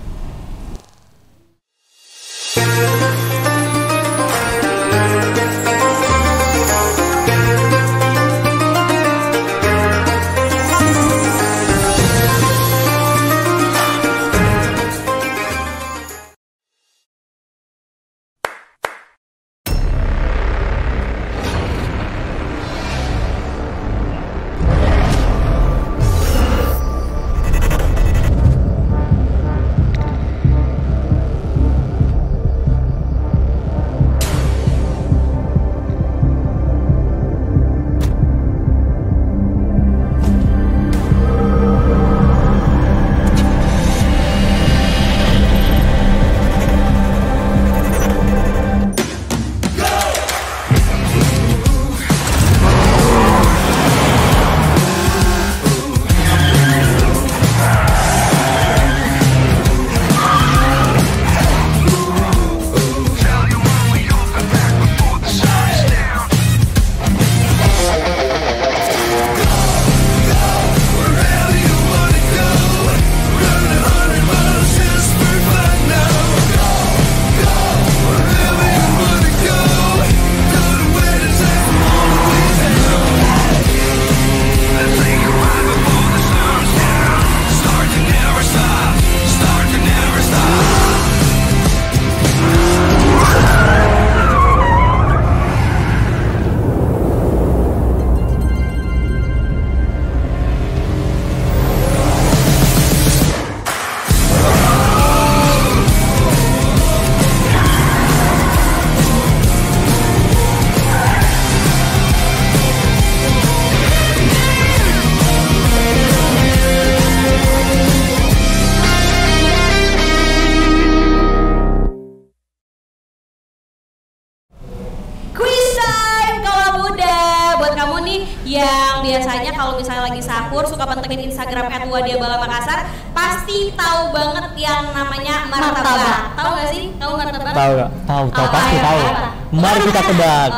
B: yang biasanya kalau misalnya lagi sahur suka pantengin Instagram @wadiabala_makassar pasti tahu banget yang namanya martabak. Tahu nggak sih? Tahu martabak?
F: Tahu nggak? Tahu pasti tahu. Mari kita tebak.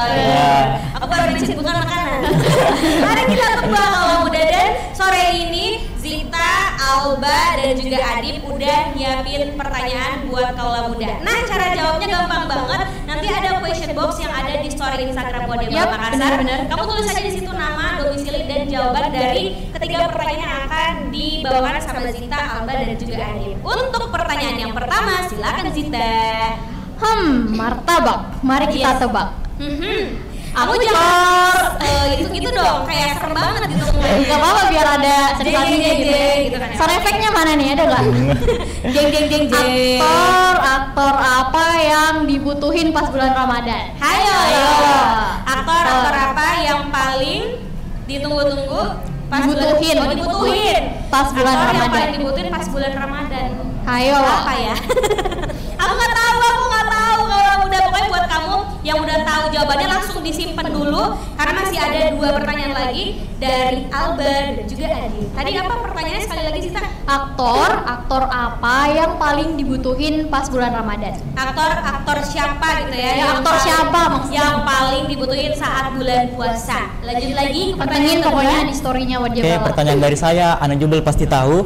B: Aku baru dicit bukan makanan. Mari kita tebak kalau muda, dan sore ini Zita, Alba, dan juga Adib udah nyiapin pertanyaan buat kaula muda. Nah, cara jawabnya gampang banget. Nanti ada question box yang ada di story Instagram Wadiabala Makassar. Kamu tulis aja di situ nama, domisili, dan jawaban dari ketiga pertanyaan yang akan dibawakan sama Zita, Alba, dan juga Adib. Untuk pertanyaan yang pertama, silakan Zita.
I: Martabak. Mari kita tebak.
B: Aku jangan gitu dong, kayak serem banget gitu.
I: Gak apa-apa biar ada ceritanya gitu
B: kan.
I: Sound efeknya mana nih, ada gak?
B: Jeng.
I: Aktor apa yang dibutuhin pas bulan Ramadan?
B: Ayo. Aktor apa yang paling ditunggu-tunggu pas
I: dibutuhin pas bulan
B: Ramadan? Yang
I: Ramadan.
B: paling dibutuhin pas bulan Ramadan.
I: Ayo.
B: Apa ya? Aku nggak tahu kalau udah. Pokoknya buat kamu yang udah tahu jawabannya langsung disimpan dulu karena masih ada 2 pertanyaan lagi dari Alba dan juga Adi. Tadi apa pertanyaannya sekali lagi Zita?
I: Aktor apa yang paling dibutuhin pas bulan Ramadan?
B: Aktor siapa gitu ya?
I: Aktor siapa maksudnya?
B: Yang paling dibutuhin saat bulan puasa. Lanjut lagi ke
I: Pantengin pokoknya di story-nya Wadiabala.
F: Oke, pertanyaan dari saya, Ana Jubel pasti tahu.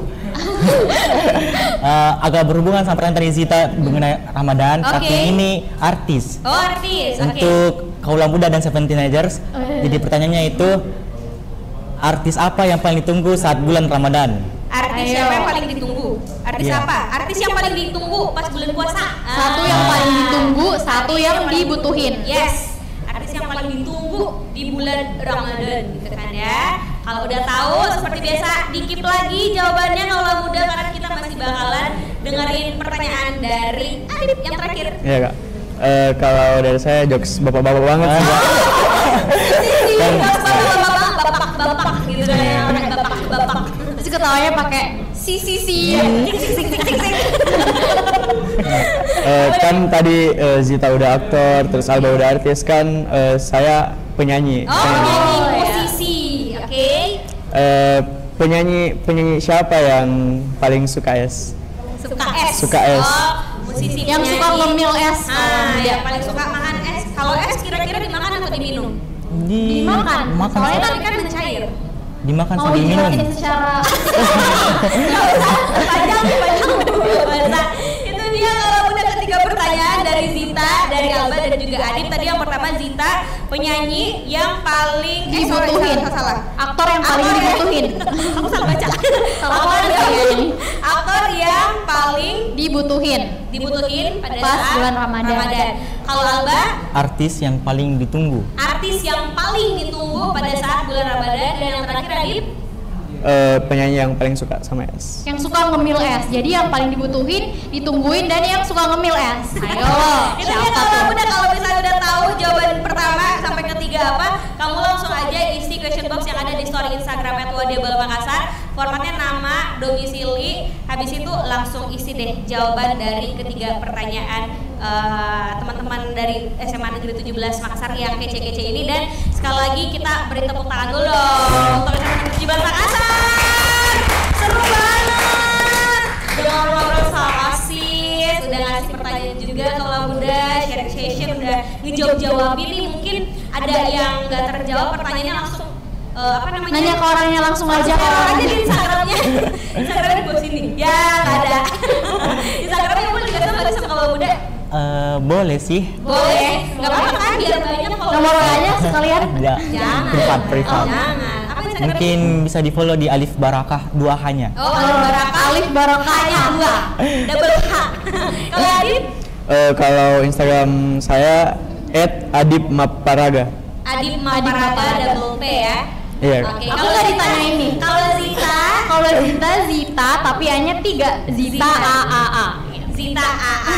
F: Agak berhubungan sama pertanyaan dari Zita mengenai Ramadan, tapi ini artis.
B: Oh, artis.
F: Untuk kaula muda dan Seven Teenagers. Jadi pertanyaannya itu, artis apa yang paling ditunggu saat bulan Ramadan?
B: Artis siapa yang paling ditunggu? Artis apa? Artis yang paling ditunggu pas bulan puasa.
I: Satu yang paling ditunggu, satu yang dibutuhin.
B: Yes. Artis yang paling ditunggu di bulan Ramadan gitu kan ya. Kalau udah tahu seperti biasa dikip lagi jawabannya kaula muda karena kita masih pasti bakalan dengerin pertanyaan dari Adip yang terakhir.
G: Iya Kak. Kalau dari saya jokes bapak-bapak banget sih Kak.
B: Bapak gitu kan ya, orang bapak.
I: Terus ketawanya pakai si.
G: Kan tadi Zita udah aktor, terus Alba udah artis, kan saya penyanyi.
B: Penyanyi musisi, oke.
G: Penyanyi siapa yang paling suka es? Suka es.
B: Musisi
I: yang
B: penyanyi.
I: suka ngemil es.
B: Yang paling suka makan es. Kalau es kira-kira dimakan atau diminum?
I: Dimakan.
B: Soalnya tadi kan mencair.
F: Dimakan
I: Mau
F: sambil minum.
I: dijelasin secara
B: panjang. Nah, itu dia kalau udah ketiga pertanyaan dari Zita, dari Alba dan juga Adip. Tadi yang pertama Zita, penyanyi yang paling
I: dibutuhin. Aktor yang paling dibutuhin.
B: Aku salah baca. Aktor yang paling
I: dibutuhin
B: pada
I: pas
B: saat
I: bulan Ramadan.
B: Kalau Alba,
F: Artis yang paling ditunggu.
B: artis yang paling ditunggu pada saat bulan Ramadan. Dan yang terakhir Adip,
G: Penyanyi yang paling suka sama es.
I: Yang suka ngemil es. Jadi yang paling dibutuhin, ditungguin, dan yang suka ngemil es. Ayo,
B: itu dia
I: siapa tuh?
B: kalau misalnya udah tahu jawaban pertama sampai ketiga apa, kamu langsung aja isi question box yang ada di story Instagram @wadebal_makassar. Formatnya nama, domisili, habis itu langsung isi deh jawaban dari ketiga pertanyaan teman-teman dari SMA Negeri 17 Makassar yang kece-kece ini. Dan sekali lagi kita beri tepuk tangan dulu dong untuk SMA Negeri 17 Makassar. Seru banget. Udah ngobrol-ngobrol sama sis, udah ngasih pertanyaan juga kalau udah sharing session, udah ngejawab-jawabin nih. Mungkin ada yang nggak terjawab pertanyaannya langsung
I: nanya ke orangnya langsung aja ke orangnya
B: di Instagramnya di bawah sini ya, nggak ada. Instagramnya boleh nggak sama kalau muda?
F: Boleh sih.
B: Boleh, nggak apa-apa kan, biar banyak kalau
I: nomor WA-nya sekalian.
B: Jangan
F: privat.
B: Jangan. Apa Instagramnya?
F: Mungkin bisa di follow di Alif Barakah 2 hanya.
B: Alif Barakahnya 2 double H. Kalau Adip?
G: Kalau Instagram saya @adipmaparaga.
B: Adip Maparaga double P ya.
G: Iya.
B: Oke,
I: Aku nggak ditanyain nih.
B: Kalau Zita,
I: Zita, tapi hanya 3. Zita AAA.
B: Zita AAA.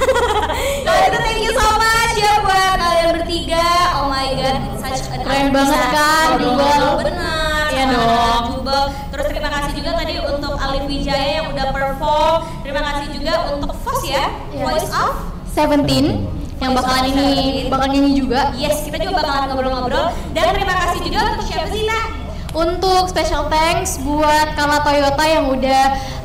B: Kalau itu thank you so much ya buat kalian bertiga. Oh my god, such an
I: Keren banget kan, Jubel.
B: Benar.
I: Iya dong.
B: Jubel. Terus terima kasih juga tadi untuk Alif Wijaya yang udah perform. Terima kasih juga untuk Fos ya, Voice of
I: 17 yang bakalan nyanyi juga.
B: Yes, kita juga bakalan ngobrol-ngobrol. Dan terima kasih juga untuk siapa sih, Nak?
I: Untuk special thanks buat Kala Toyota yang udah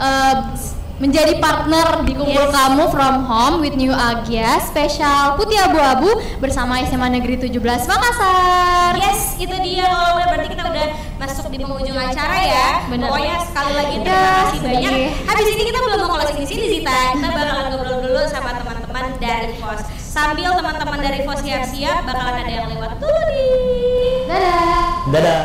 I: menjadi partner di Kumpul Kamu From Home with New Agia spesial Putih Abu-Abu bersama SMA Negeri 17 Makassar.
B: Yes, itu dia. Kalau berarti kita udah masuk di penghujung acara ya.
I: Bener.
B: Pokoknya sekali lagi terima kasih banyak. Habis ini kita belum mau closing di sini Zita. Kita bakalan ngobrol dulu sama teman-teman dari FOS. Sambil teman-teman dari FOS siap-siap, bakalan ada yang lewat dulu nih.
F: Dadah.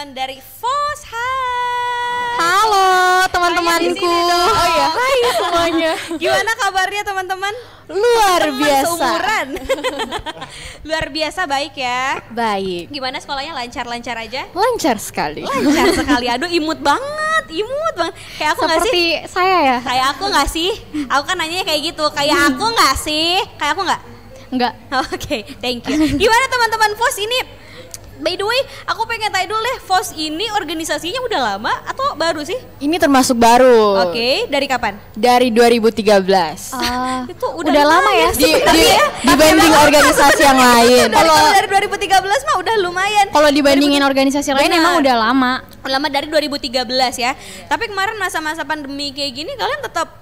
B: teman-teman dari FOS. Hai.
I: Halo teman-temanku.
B: Oh iya.
I: Hai semuanya.
B: Gimana kabarnya teman-teman?
I: Luar biasa.
B: Seumuran. Luar biasa baik ya.
I: Baik.
B: Gimana sekolahnya, lancar-lancar aja?
I: Lancar sekali.
B: Lancar sekali. Aduh imut banget. Kayak aku nggak sih?
I: Seperti saya ya.
B: Kayak aku nggak sih? Aku kan nanyanya kayak gitu. Kayak aku nggak sih? Kayak aku nggak?
I: Enggak.
B: Oke, thank you. Gimana teman-teman FOS ini? By the way, aku pengen tanya dulu deh, FOS ini organisasinya udah lama atau baru sih?
I: Ini termasuk baru.
B: Oke, dari kapan?
I: Dari 2013.
B: Itu
I: udah lama ya? Dibanding organisasi yang lain.
B: Kalau dari 2013 mah udah lumayan.
I: Kalau dibandingin organisasi lain emang udah lama.
B: Lama dari 2013 ya. Tapi kemarin masa-masa pandemi kayak gini kalian tetap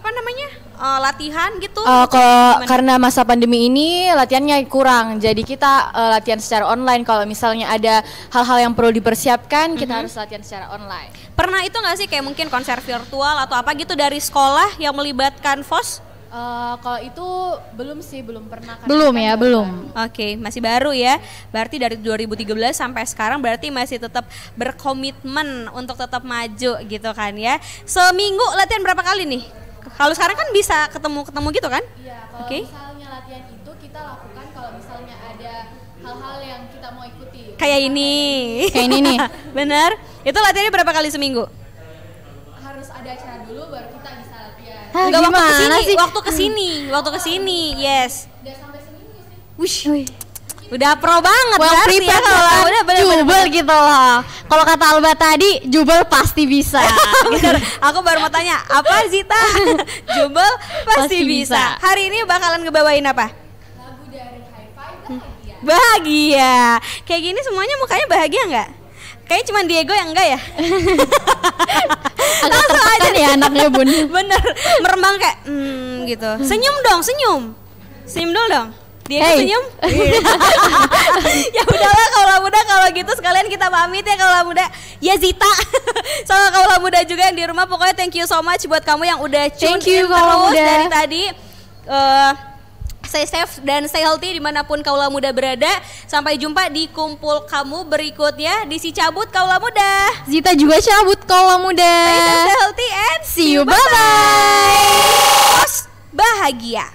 B: latihan gitu?
I: Karena masa pandemi ini latihannya kurang, jadi kita latihan secara online. Kalau misalnya ada hal-hal yang perlu dipersiapkan, kita harus latihan secara online.
B: Pernah itu nggak sih kayak mungkin konser virtual atau apa gitu dari sekolah yang melibatkan FOS?
I: Kalau itu belum pernah.
B: Belum. Oke, masih baru ya. Berarti dari 2013 sampai sekarang berarti masih tetap berkomitmen untuk tetap maju gitu kan ya. Seminggu latihan berapa kali nih? Kalau sekarang kan bisa ketemu gitu kan?
I: Iya, kalau misalnya latihan itu kita lakukan kalau misalnya ada hal-hal yang kita mau ikuti.
B: Kayak ini nih. Bener? Itu latihannya berapa kali seminggu?
I: Harus ada acara dulu baru kita bisa latihan.
B: Enggak, waktu kesini, yes.
I: Udah sampai seminggu sih.
B: Wush. Udah pro banget berarti ya kalau udah
I: Jubel gitu loh. Kalau kata Alba tadi, Jubel pasti bisa.
B: Bener. Aku baru mau tanya, apa Zita? Jubel pasti bisa. Hari ini bakalan ngebawain apa?
I: Lagu dari Hi-Fi
B: Bahagia. Kayak gini semuanya mukanya bahagia nggak? Kayaknya cuma Diego yang enggak ya?
I: Agak tertekan ya anaknya Bun.
B: Bener, merembang kayak gitu. Senyum dong. Senyum dong. Dia senyum. Ya udahlah Kaula Muda, kalau gitu sekalian kita pamit ya Kaula Muda. Ya Zita. Sama Kaula Muda juga yang di rumah, pokoknya thank you so much buat kamu yang udah tune in terus dari tadi. Stay safe dan stay healthy dimanapun Kaula Muda berada. Sampai jumpa di kumpul kamu berikutnya di Si Cabut Kaula Muda.
I: Zita juga cabut Kaula Muda.
B: Stay safe, stay healthy and
I: see you, bye-bye.
B: Bahagia.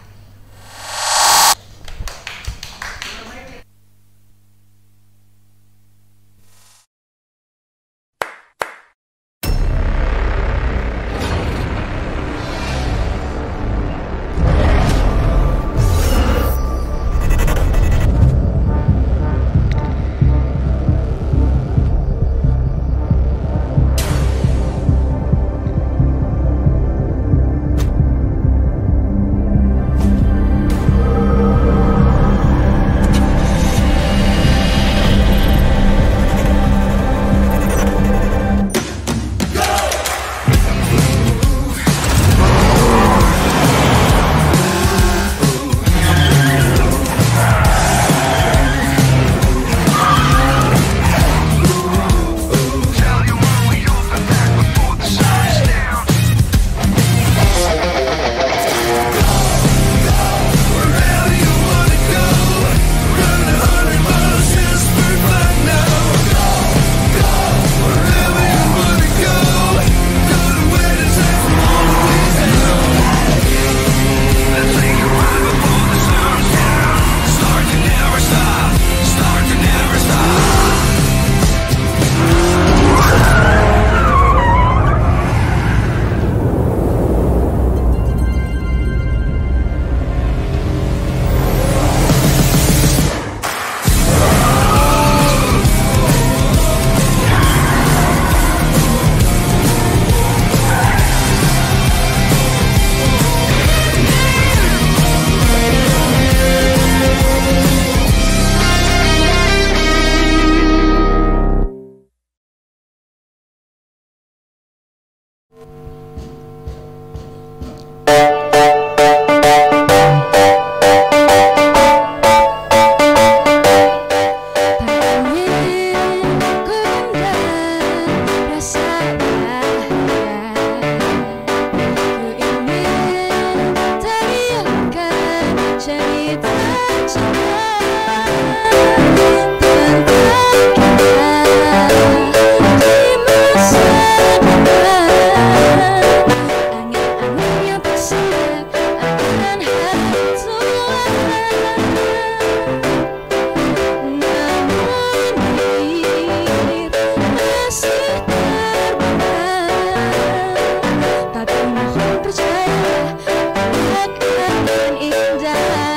D: percaya kelak akan indah.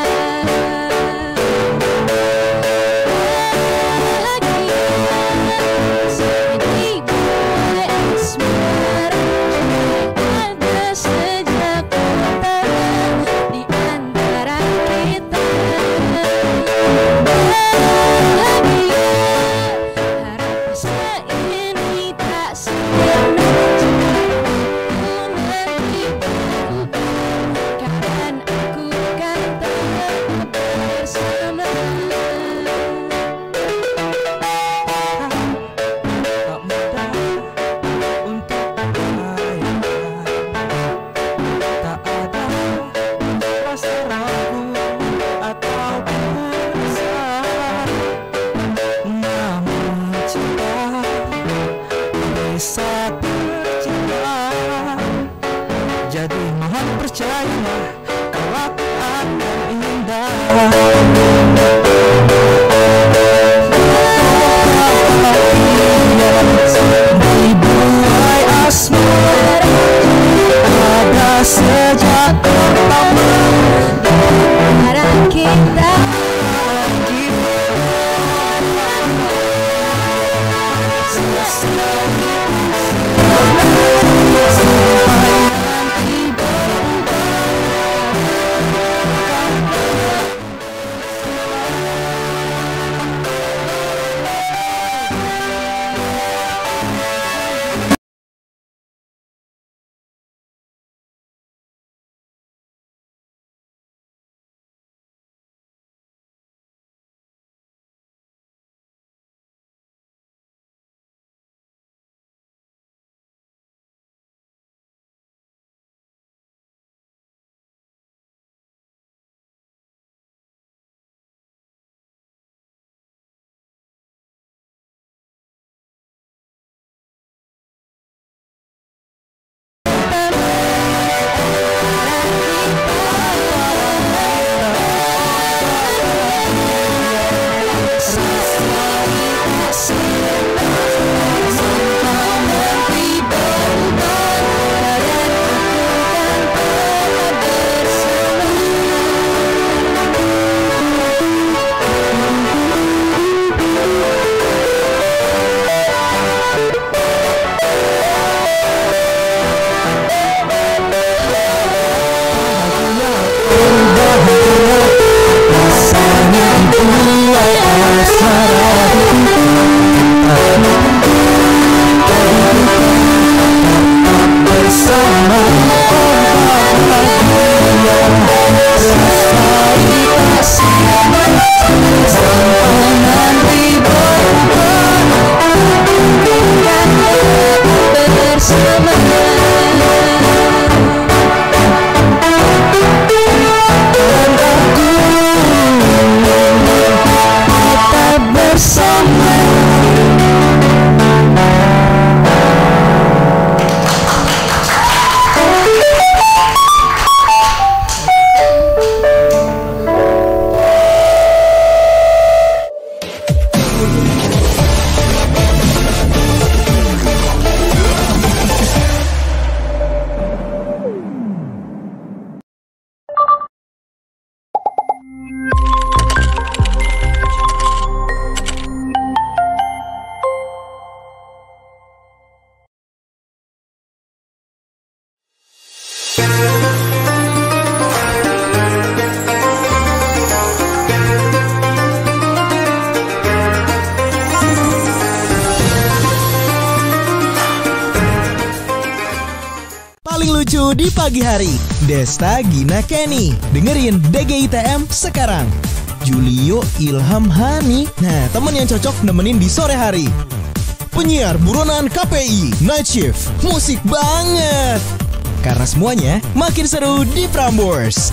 H: Lucu di pagi hari. Desta, Gina, Kenny. Dengerin DGITM sekarang. Julio, Ilham, Hani. Nah, temen yang cocok nemenin di sore hari. Penyiar buronan KPI, Night Shift. Musik banget. Karena semuanya makin seru di Prambors.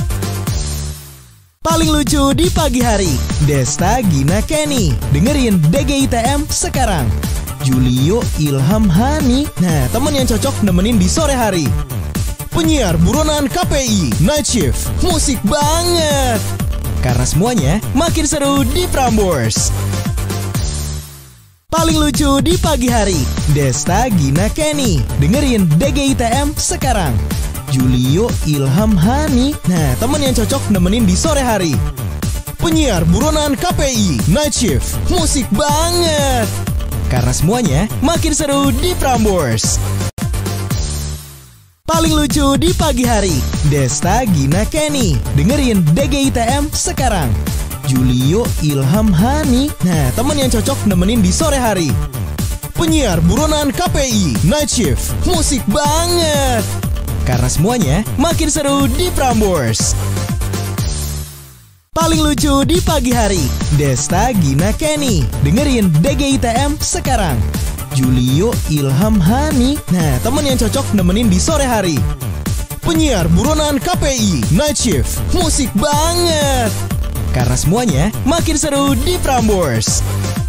H: Paling lucu di pagi hari. Desta, Gina, Kenny. Dengerin DGITM sekarang. Julio, Ilham, Hani. Nah, temen yang cocok nemenin di sore hari. Penyiar buronan KPI, Night Shift. Musik banget. Karena semuanya makin seru di Prambors. Paling lucu di pagi hari. Desta, Gina, Kenny. Dengerin DGITM sekarang. Julio, Ilham, Hani. Nah, teman yang cocok nemenin di sore hari. Penyiar buronan KPI, Night Shift, musik banget. Karena semuanya makin seru di Prambors. Paling lucu di pagi hari, Desta, Gina, Kenny. Dengerin DGITM sekarang. Julio, Ilham, Hani. Nah, teman yang cocok nemenin di sore hari. Penyiar buronan KPI, Night Shift, musik banget. Karena semuanya makin seru di Prambors. Paling lucu di pagi hari, Desta, Gina, Kenny. Dengerin DGITM sekarang. Julio, Ilham, Hani. Nah, teman yang cocok nemenin di sore hari. Penyiar buronan KPI, Night Shift, musik banget. Karena semuanya makin seru di Prambors.